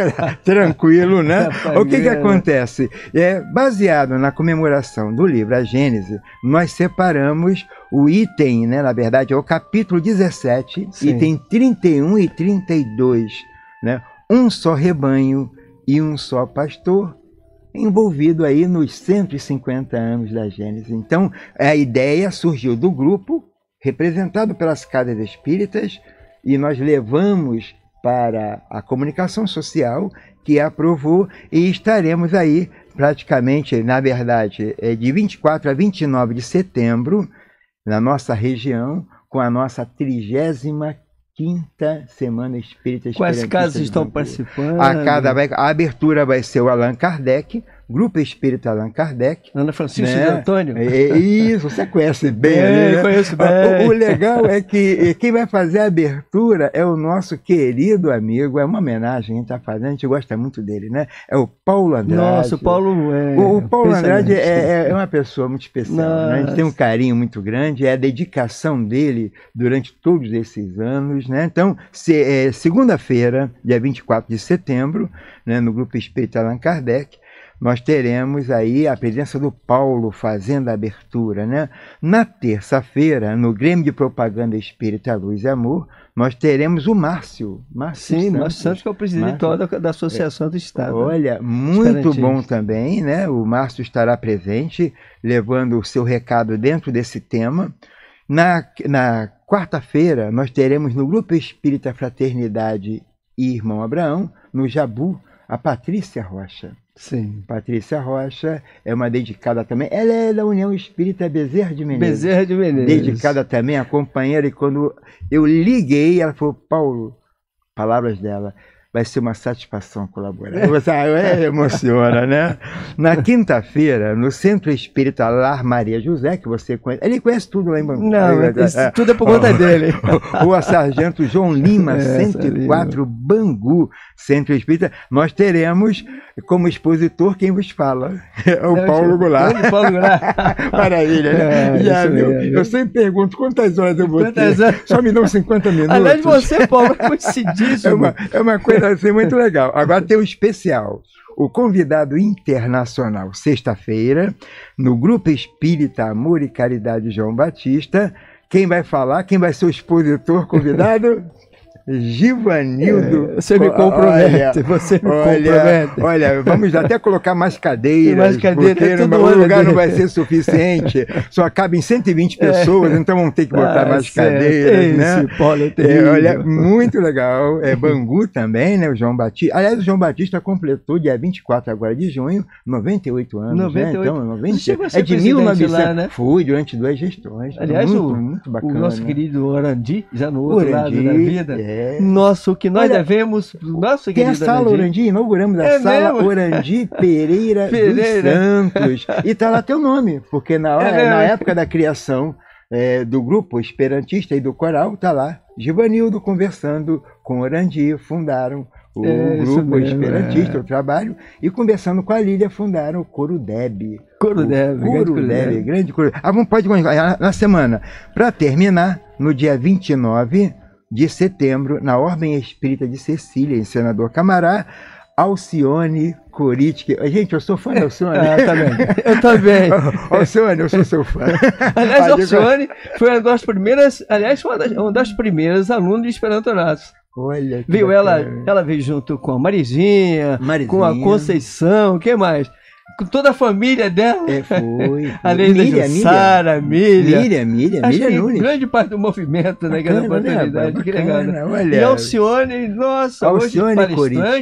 J: tranquilo, né? O que que acontece? É, baseado na comemoração do livro A Gênese, nós separamos o item, né, na verdade, é o capítulo dezessete,
C: Sim.
J: item trinta e um e trinta e dois, né? Um só rebanho e um só pastor, envolvido aí nos cento e cinquenta anos da Gênese. Então, a ideia surgiu do grupo, representado pelas casas espíritas, e nós levamos para a comunicação social, que aprovou, e estaremos aí praticamente, na verdade, é de vinte e quatro a vinte e nove de setembro, na nossa região, com a nossa trigésima quinta Semana Espírita
C: Quais
J: Esperantista
C: casas
J: de
C: estão
J: Bangu.
C: participando?
J: A, cada, vai- a abertura vai ser o Allan Kardec, Grupo Espírita Allan Kardec.
C: Ana Francisco
J: né?
C: de Antônio?
J: É, é isso, você conhece bem.
C: Bem,
J: ali, né?
C: conheço bem.
J: O, o legal é que quem vai fazer a abertura é o nosso querido amigo, é uma homenagem que a gente está fazendo, a gente gosta muito dele, né? É o Paulo Andrade.
C: Nossa, o Paulo é...
J: O, o Paulo Andrade
C: impressionante.
J: é, é uma pessoa muito especial, né? A gente tem um carinho muito grande, é a dedicação dele durante todos esses anos, né? Então, se, é, segunda-feira, dia vinte e quatro de setembro, né, no Grupo Espírita Allan Kardec, nós teremos aí a presença do Paulo fazendo a abertura, né? Na terça-feira, no Grêmio de Propaganda Espírita Luz e Amor, nós teremos o Márcio. Márcio
C: Sim,
J: Santos.
C: Márcio Santos, que é o presidente
J: Márcio.
C: da, da Associação do Estado.
J: Olha, muito
C: Esperantista.
J: bom também, né? O Márcio estará presente, levando o seu recado dentro desse tema. Na, na quarta-feira, nós teremos no Grupo Espírita Fraternidade e Irmão Abraão, no Jabu, a Patrícia Rocha.
C: Sim.
J: Patrícia Rocha é uma dedicada também. Ela é da União Espírita Bezerra de Menezes.
C: Bezerra de Menezes.
J: Dedicada também à companheira. E quando eu liguei, ela falou: Paulo, palavras dela, vai ser uma satisfação colaborar. Você, é, emociona, né? Na quinta-feira, no Centro Espírita Lar Maria José, que você conhece. Ele conhece tudo lá em Bangu.
C: Não, isso tudo é por conta dele.
J: Rua Sargento João Lima,
C: É,
J: cento e quatro, Bangu, Centro Espírita. Nós teremos como expositor quem vos fala. É o
C: É,
J: Paulo Goulart.
C: grande Paulo Goulart.
J: Maravilha, né?
C: É,
J: Já
C: isso
J: viu?
C: mesmo.
J: Eu sempre pergunto quantas horas eu vou
C: Quantas
J: ter.
C: horas?
J: Só me dão cinquenta minutos.
C: Aliás, você, Paulo, é coincidíssimo.
J: É uma, é uma coisa assim muito legal. Agora tem o especial. O convidado internacional, sexta-feira, no Grupo Espírita Amor e Caridade João Batista. Quem vai falar? Quem vai ser o expositor convidado? Givanildo.
C: É, você me compromete,
J: Olha,
C: você me
J: olha,
C: compromete.
J: Olha, vamos até colocar mais cadeiras,
C: Mais cadeira,
J: porque
C: tudo
J: no, o
C: ano
J: lugar não
C: dele.
J: vai ser suficiente, só cabe em cento e vinte pessoas, então vamos ter que botar
C: Ah,
J: mais
C: certo.
J: cadeiras,
C: Esse
J: né?
C: Paulo é
J: É,
C: terrível.
J: olha, muito legal. É Bangu também, né? O João Batista. Aliás, o João Batista completou dia vinte e quatro agora de junho, noventa e oito anos,
C: noventa e oito.
J: né? Então, noventa,
C: Você chegou a ser
J: é de
C: presidente
J: mil e novecentos.
C: lá, né?
J: Fui durante duas gestões.
C: Aliás,
J: muito,
C: o,
J: muito bacana.
C: o nosso querido Orandi, já no outro
J: Orandi,
C: lado da vida.
J: é.
C: Nossa, o que nós
J: Olha,
C: devemos do nosso
J: Tem a
C: querido
J: sala
C: Orandi.
J: Orandi, inauguramos a
C: É
J: sala
C: mesmo?
J: Orandi Pereira,
C: Pereira.
J: dos Santos. E tá lá teu nome, porque na, hora,
C: É mesmo?
J: na época da criação é, do grupo esperantista e do coral, tá lá Givanildo conversando com Orandi, fundaram o
C: É, isso
J: grupo
C: mesmo,
J: esperantista,
C: é.
J: o trabalho, e conversando com a Lília, fundaram o Coro Deb.
C: Coro Deb, grande
J: Coro
C: Coro
J: Deb,
C: Deb.
J: grande Coro. Ah, vamos, pode continuar na semana. Para terminar, no dia vinte e nove de setembro, na Ordem Espírita de Cecília, em Senador Camará, Alcione Coritic. Gente, eu sou fã da Alcione.
C: Ah, também. Eu também.
J: Alcione, eu sou seu fã.
C: Aliás, a
J: Ah,
C: Alcione foi uma das primeiras, aliás, foi uma das, uma das primeiras alunas de Esperanto Horácio.
J: Olha, que
C: Viu? Ela,
J: bacana.
C: ela veio junto com a Marizinha,
J: Marizinha.
C: com a Conceição, quem mais? Com toda a família dela.
J: É, foi.
C: Além da
J: Miriam,
C: Jussara, Miriam.
J: Miriam, Miriam,
C: Acho
J: Miriam
C: que
J: Nunes.
C: grande parte do movimento naquela
J: Bacana, né,
C: oportunidade. Que legal,
J: bacana,
C: né?
J: olha.
C: E Alcione, nossa,
J: Alcione
C: hoje palestrante,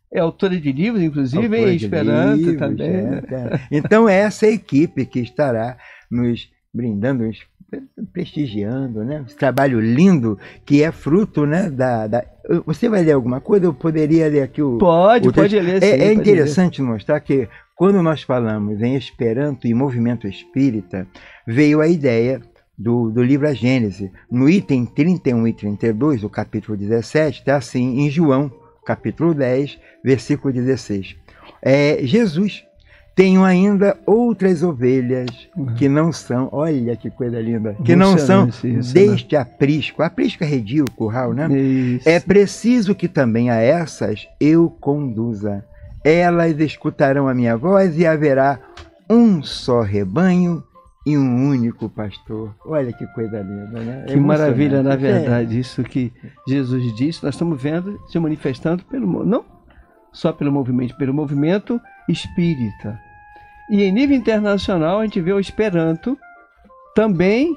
C: É autora de livros, inclusive,
J: Autora
C: em
J: de
C: Esperanto
J: livros,
C: também.
J: é,
C: né?
J: é. Então, essa é a equipe que estará nos brindando, nos prestigiando, né? Esse trabalho lindo que é fruto, né, da, da... Você vai ler alguma coisa? Eu poderia ler aqui o...
C: Pode,
J: o texto.
C: pode ler, sim,
J: É, é
C: pode
J: interessante mostrar que quando nós falamos em Esperanto e movimento espírita, veio a ideia do, do livro A Gênese. No item trinta e um e trinta e dois, do capítulo dezessete, está assim, em João, capítulo dez, versículo dezesseis. É, Jesus, tenho ainda outras ovelhas que não são, olha que coisa linda, que não são
C: isso,
J: deste aprisco. Aprisco é redil, curral, né?
C: Isso.
J: É preciso que também a essas eu conduza. Elas escutarão a minha voz e haverá um só rebanho e um único pastor. Olha que coisa linda, né?
C: Que maravilha, na verdade, isso que Jesus disse, nós estamos vendo se manifestando pelo, não só pelo movimento, pelo movimento espírita. E em nível internacional a gente vê o Esperanto também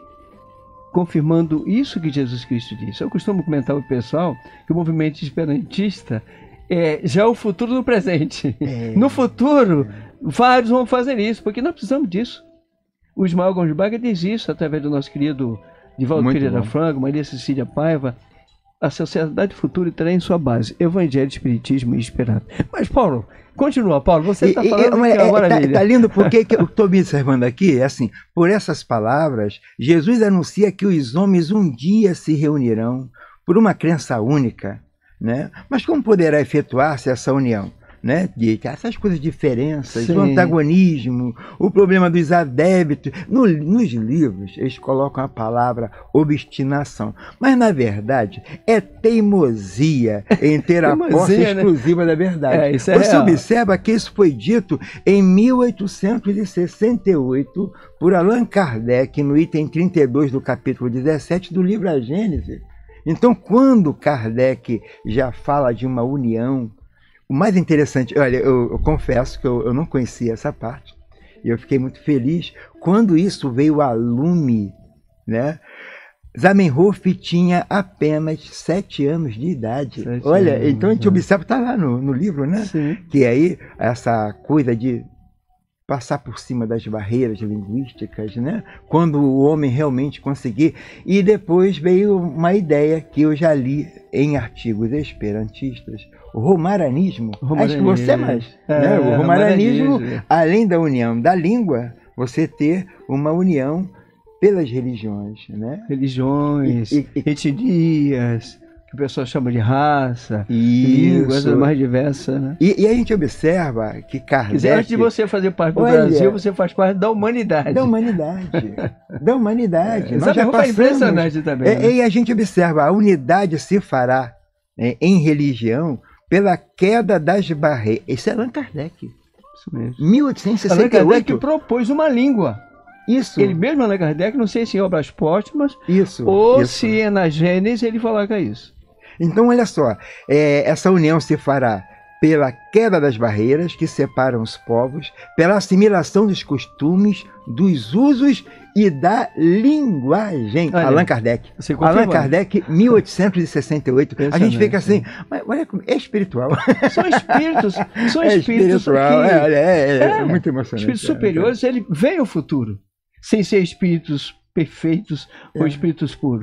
C: confirmando isso que Jesus Cristo disse. Eu costumo comentar ao pessoal que o movimento esperantista é já o futuro do presente. É. No futuro, vários vão fazer isso, porque nós precisamos disso. O Ismael Gonsberg diz isso através do nosso querido Divaldo Pereira Franco, Maria Cecília Paiva. A sociedade futura terá em sua base Evangelho, Espiritismo e Esperanto. Mas, Paulo, continua, Paulo, você está falando
J: e,
C: que é uma
J: é,
C: maravilha.
J: Tá, tá lindo porque que eu estou observando aqui, é assim, por essas palavras, Jesus anuncia que os homens um dia se reunirão por uma crença única, né? Mas como poderá efetuar-se essa união? Né, de essas coisas, diferenças, Sim. o antagonismo, o problema dos adébitos. No, nos livros, eles colocam a palavra obstinação, mas na verdade é teimosia em ter a posse né? exclusiva da verdade. É, isso é Você real. Observa que isso foi dito em mil oitocentos e sessenta e oito por Allan Kardec, no item trinta e dois do capítulo dezessete do livro A Gênese. Então, quando Kardec já fala de uma união, o mais interessante, olha, eu, eu confesso que eu, eu não conhecia essa parte, e eu fiquei muito feliz quando isso veio a lume, né? Zamenhof tinha apenas sete anos de idade. Sete olha, anos, então a gente é. observa, está lá no, no livro, né? Sim. Que aí, essa coisa de passar por cima das barreiras linguísticas, né? Quando o homem realmente conseguir. E depois veio uma ideia que eu já li em artigos esperantistas, o romaranismo. Acho que você é mais. É, né? O romaranismo, romaranismo, além da união da língua, você ter uma união pelas religiões, né?
C: Religiões, e, e, etnias, que o pessoal chama de raça,
J: isso.
C: línguas mais diversas, né?
J: E, e a gente observa que Kardec... Quer dizer,
C: antes de você fazer parte do
J: olha,
C: Brasil, você faz parte da humanidade.
J: Da humanidade. da humanidade.
C: É,
J: Nós já passamos,
C: impressionante também.
J: É, né? E a gente observa, a unidade se fará é, em religião pela queda das barreiras. Esse é Allan Kardec.
C: Isso mesmo.
J: mil oitocentos e sessenta e oito.
C: Allan Kardec propôs uma língua.
J: Isso.
C: Ele mesmo, Allan Kardec, não sei se em obras póstumas
J: isso,
C: ou
J: isso.
C: se é na Gênesis, ele coloca isso.
J: Então, olha só, é, essa união se fará pela queda das barreiras que separam os povos, pela assimilação dos costumes, dos usos e da linguagem.
C: Olha,
J: Allan Kardec. Allan Kardec, mil oitocentos e sessenta e oito. A gente fica assim, mas olha, é espiritual.
C: São espíritos, são
J: é
C: espíritos
J: espiritual,
C: que,
J: é, é, é, é muito emocionante.
C: Espíritos superiores, ele vem ao futuro, sem ser espíritos perfeitos é. ou espíritos puros.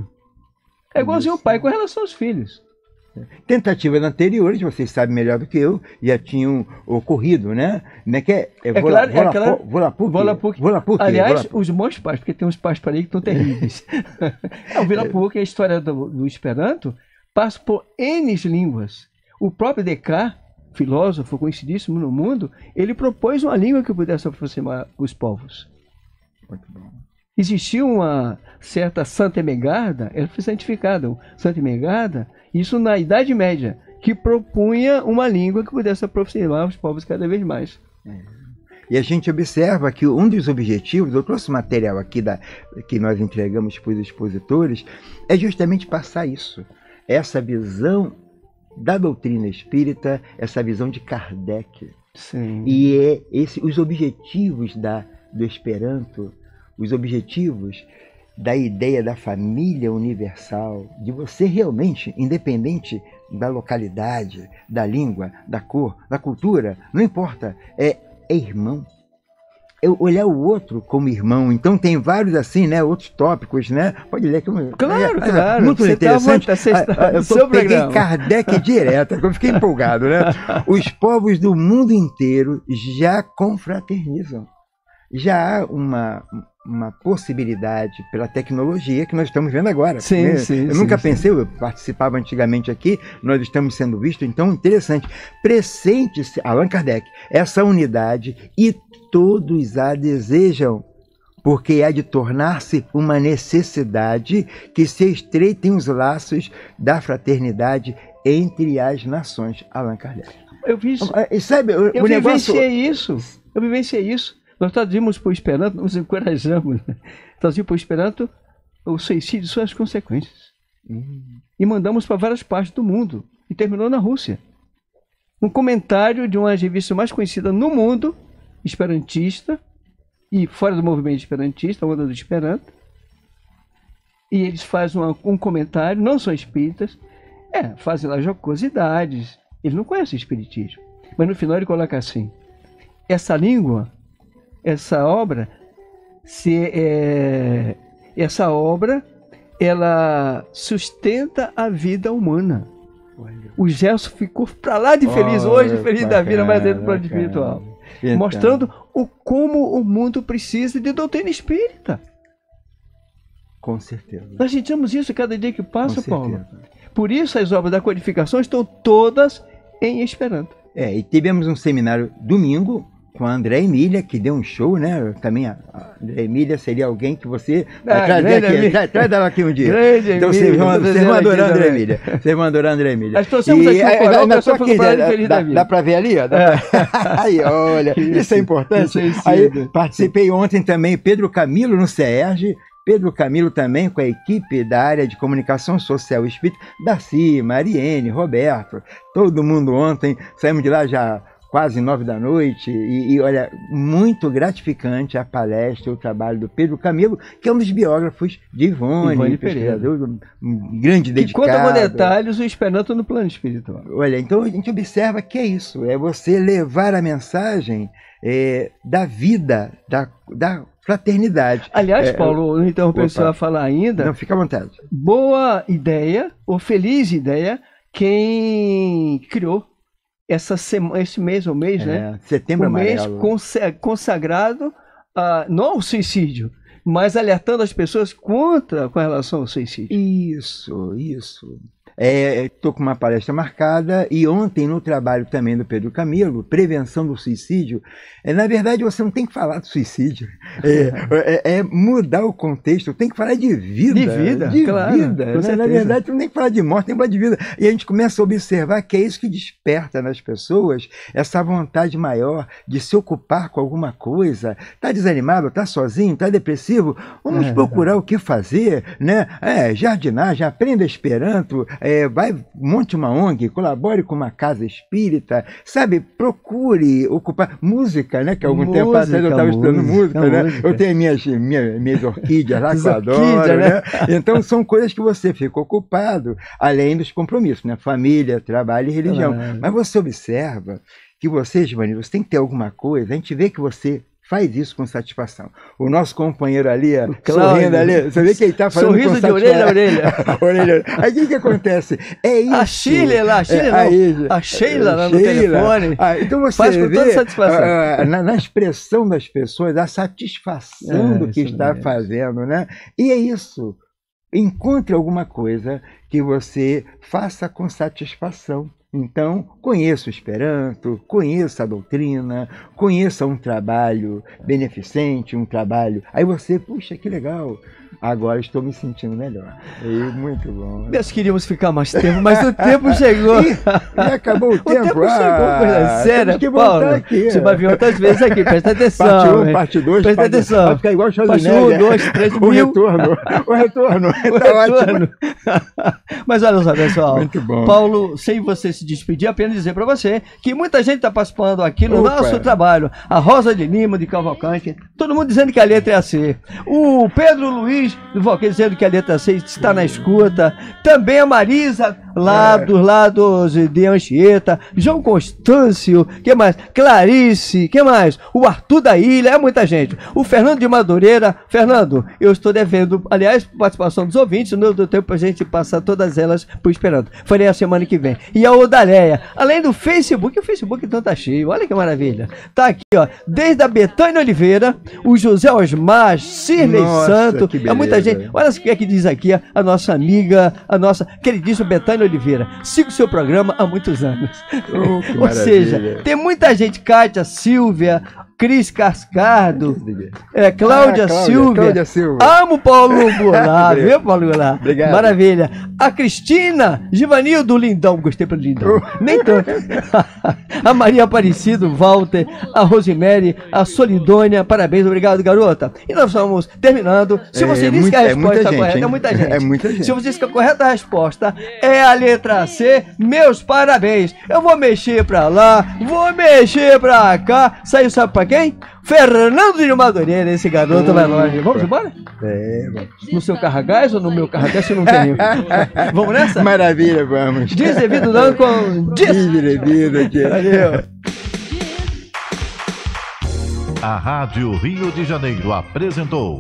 C: É igualzinho o pai com relação aos filhos.
J: Tentativas anteriores, vocês sabem melhor do que eu, já tinham ocorrido, né? Não é que é, é,
C: é claro, é claro.
J: Volapuk. Volapuk.
C: Aliás, Volapuk. Os bons pais, porque tem uns pais para aí que estão terríveis. é, o Volapuk, a história do, do Esperanto, passa por N línguas. O próprio Descartes, filósofo conhecidíssimo no mundo, ele propôs uma língua que pudesse aproximar os povos.
J: Muito bom.
C: Existia uma certa Santa Megarda, ela foi santificada, Santa Megarda, isso na Idade Média, que propunha uma língua que pudesse aproximar os povos cada vez mais.
J: É. E a gente observa que um dos objetivos, eu trouxe material aqui da, que nós entregamos para os expositores, é justamente passar isso, essa visão da doutrina espírita, essa visão de Kardec.
C: Sim.
J: E é esse, os objetivos da, do Esperanto, os objetivos da ideia da família universal, de você realmente, independente da localidade, da língua, da cor, da cultura, não importa, é, é irmão. É olhar o outro como irmão. Então tem vários assim, né, outros tópicos, né? Pode ler que eu...
C: Claro,
J: é,
C: claro.
J: Muito
C: você
J: interessante.
C: Tá, você está,
J: eu tô, peguei programa. Kardec direto, eu fiquei empolgado, né? Os povos do mundo inteiro já confraternizam. Já há uma, uma possibilidade pela tecnologia que nós estamos vendo agora.
C: Sim,
J: né?
C: sim,
J: eu
C: sim,
J: nunca
C: sim.
J: pensei, eu participava antigamente aqui, nós estamos sendo vistos, então interessante. Presente-se, Allan Kardec, essa unidade e todos a desejam, porque há de tornar-se uma necessidade que se estreitem os laços da fraternidade entre as nações. Allan Kardec.
C: Eu vi isso.
J: Sabe, o,
C: eu
J: o negócio...
C: vivenciei isso. Eu vivenciei isso. Nós traduzimos para o Esperanto, nos encorajamos. Né? Traduzimos para o Esperanto o suicídio e suas consequências. Hum. E mandamos para várias partes do mundo. E terminou na Rússia. Um comentário de uma revista mais conhecida no mundo, esperantista, e fora do movimento esperantista, a onda do Esperanto. E eles fazem uma, um comentário, não são espíritas, é, fazem lá jocosidades. Eles não conhecem o espiritismo. Mas no final ele coloca assim: essa língua, essa obra, se, é, essa obra, ela sustenta a vida humana. Olha. O Gerson ficou para lá de feliz oh, hoje, feliz bacana, da vida, mas dentro do plano espiritual. Então. Mostrando o, como o mundo precisa de doutrina espírita.
J: Com certeza.
C: Nós sentimos isso cada dia que passa, Paulo. Por isso as obras da codificação estão todas em Esperanto.
J: É, e tivemos um seminário domingo com a André Emília, que deu um show, né? Também a André Emília seria alguém que você ah, traz aqui, traz, traz ela aqui um dia.
C: Grande
J: então
C: Emília,
J: vocês vão, vocês vão adorar a André Emília. Vocês vão adorar a André Emília.
C: Nós trouxemos aqui um coral,
J: na sua aqui, dá, dá, dá pra ver ali? Ó, dá pra... Aí, olha, isso, isso é importante. Isso é Aí, participei ontem também, Pedro Camilo no C E R G, Pedro Camilo também com a equipe da área de comunicação social e espírita, Darcy, Mariene, Roberto, todo mundo ontem, saímos de lá já quase nove da noite, e, e olha, muito gratificante a palestra, o trabalho do Pedro Camilo, que é um dos biógrafos de Ivone,
C: Ivone Pereira,
J: um grande dedicado.
C: Que conta com detalhes o Esperanto no plano espiritual.
J: Olha, então a gente observa que é isso, é você levar a mensagem é, da vida, da, da fraternidade.
C: Aliás,
J: é,
C: Paulo, não interromper o senhor a falar ainda.
J: Não, fica à vontade.
C: Boa ideia, ou feliz ideia, quem criou essa semana, esse mês ou mês,
J: é,
C: né?
J: Setembro
C: um mês
J: Amarelo.
C: consagrado a, não ao suicídio, mas alertando as pessoas contra com relação ao suicídio.
J: Isso, isso. Estou é, com uma palestra marcada e ontem no trabalho também do Pedro Camilo, prevenção do suicídio, é, na verdade você não tem que falar do suicídio, é, é, é mudar o contexto, tem que falar de vida.
C: De vida,
J: de
C: claro.
J: vida. Né? Na verdade não tem que falar de morte, tem que falar de vida. E a gente começa a observar que é isso que desperta nas pessoas essa vontade maior de se ocupar com alguma coisa. Está desanimado, está sozinho, está depressivo? Vamos é, procurar é. o que fazer, né? É, jardinagem, aprenda Esperanto, É, vai, monte uma O N G, colabore com uma casa espírita, sabe, procure ocupar música, né, que há algum música, tempo atrás eu estava estudando música, né, música. Eu tenho minhas, minhas, minhas orquídeas lá que eu adoro, né? né, então são coisas que você fica ocupado, além dos compromissos, né, família, trabalho e religião, claro. Mas você observa que você, Giovanni, você tem que ter alguma coisa, a gente vê que você faz isso com satisfação. O nosso companheiro ali, sorrindo ali, você vê que ele está fazendo
C: sorriso
J: com
C: de orelha a orelha.
J: orelha. Aí o que, que acontece? É isso.
C: A Chile lá, a Chile é, não, a Sheila lá no
J: Sheila.
C: telefone.
J: Ah, então você
C: faz com
J: vê
C: toda satisfação.
J: Ah, na, na expressão das pessoas, a satisfação é, do que está mesmo. fazendo, né? E é isso. Encontre alguma coisa que você faça com satisfação. Então, conheça o Esperanto, conheça a doutrina, conheça um trabalho beneficente, um trabalho... Aí você, puxa, que legal, agora estou me sentindo melhor. E muito bom.
C: Nós queríamos ficar mais tempo, mas o tempo chegou.
J: E, e acabou o, o tempo.
C: tempo
J: ah,
C: chegou, coisa séria,
J: que
C: Paulo.
J: Aqui.
C: Você vai vir outras vezes aqui, presta atenção.
J: Parte um, parte dois,
C: presta
J: parte...
C: atenção.
J: Vai ficar igual o
C: Parte um, dois, três,
J: o
C: mil.
J: retorno, o retorno.
C: O
J: tá
C: retorno. Mas olha só, pessoal.
J: Muito bom.
C: Paulo, sem você se despedir, apenas dizer para você que muita gente está participando aqui no Opa. nosso trabalho. A Rosa de Lima, de Cavalcante, todo mundo dizendo que a letra é a C. O Pedro Luiz Luiz do Valqueiro dizendo que a letra C está na escuta. Também a Marisa, lá
J: É.
C: dos lados de Anchieta. João Constâncio, que mais? Clarice, que mais? O Arthur da Ilha, é muita gente. O Fernando de Madureira. Fernando, eu estou devendo, aliás, participação dos ouvintes, não deu tempo pra gente passar todas elas pro Esperanto. Farei a semana que vem. E a Odaléia, além do Facebook, o Facebook então tá cheio, olha que maravilha. Tá aqui, ó, desde a Betânia Oliveira, o José Osmar, Cirlei
J: Nossa,
C: Santo,
J: que
C: é muita
J: beleza.
C: gente. Olha o que é que diz aqui a, a nossa amiga, a nossa queridíssima Betânia Oliveira. Sigo o seu programa há muitos anos.
J: Oh, que
C: Ou
J: maravilha.
C: seja, tem muita gente, Kátia, Silvia, Cris Cascardo, é, Cláudia,
J: Ah, Cláudia,
C: Silvia.
J: Cláudia Silva.
C: Amo Paulo Goulart, viu, Paulo Goulart?
J: Obrigado.
C: Maravilha. A Cristina, Givanildo Lindão, gostei para Lindão. Nem tanto. A Maria Aparecido, Walter, a Rosemary, a Solidônia, parabéns, obrigado, garota. E nós estamos terminando. Se
J: É,
C: você disse
J: muito-
C: que a
J: é
C: resposta
J: muita
C: está
J: gente,
C: correta,
J: hein?
C: é muita gente.
J: É muita gente.
C: Se você disse que a correta resposta é a letra C, meus parabéns. Eu vou mexer pra lá, vou mexer pra cá. Saiu, sabe pra quem? Fernando de Madureira, esse garoto vai longe. Vamos embora?
J: É, vamos.
C: No seu carragás ou no meu carragás? Eu não tenho. Vamos nessa?
J: Maravilha, vamos.
C: Diz devido dando com diz.
J: Diz devido aqui.
C: Valeu.
D: A Rádio Rio de Janeiro apresentou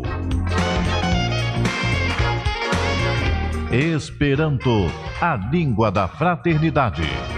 D: Esperanto, a língua da fraternidade.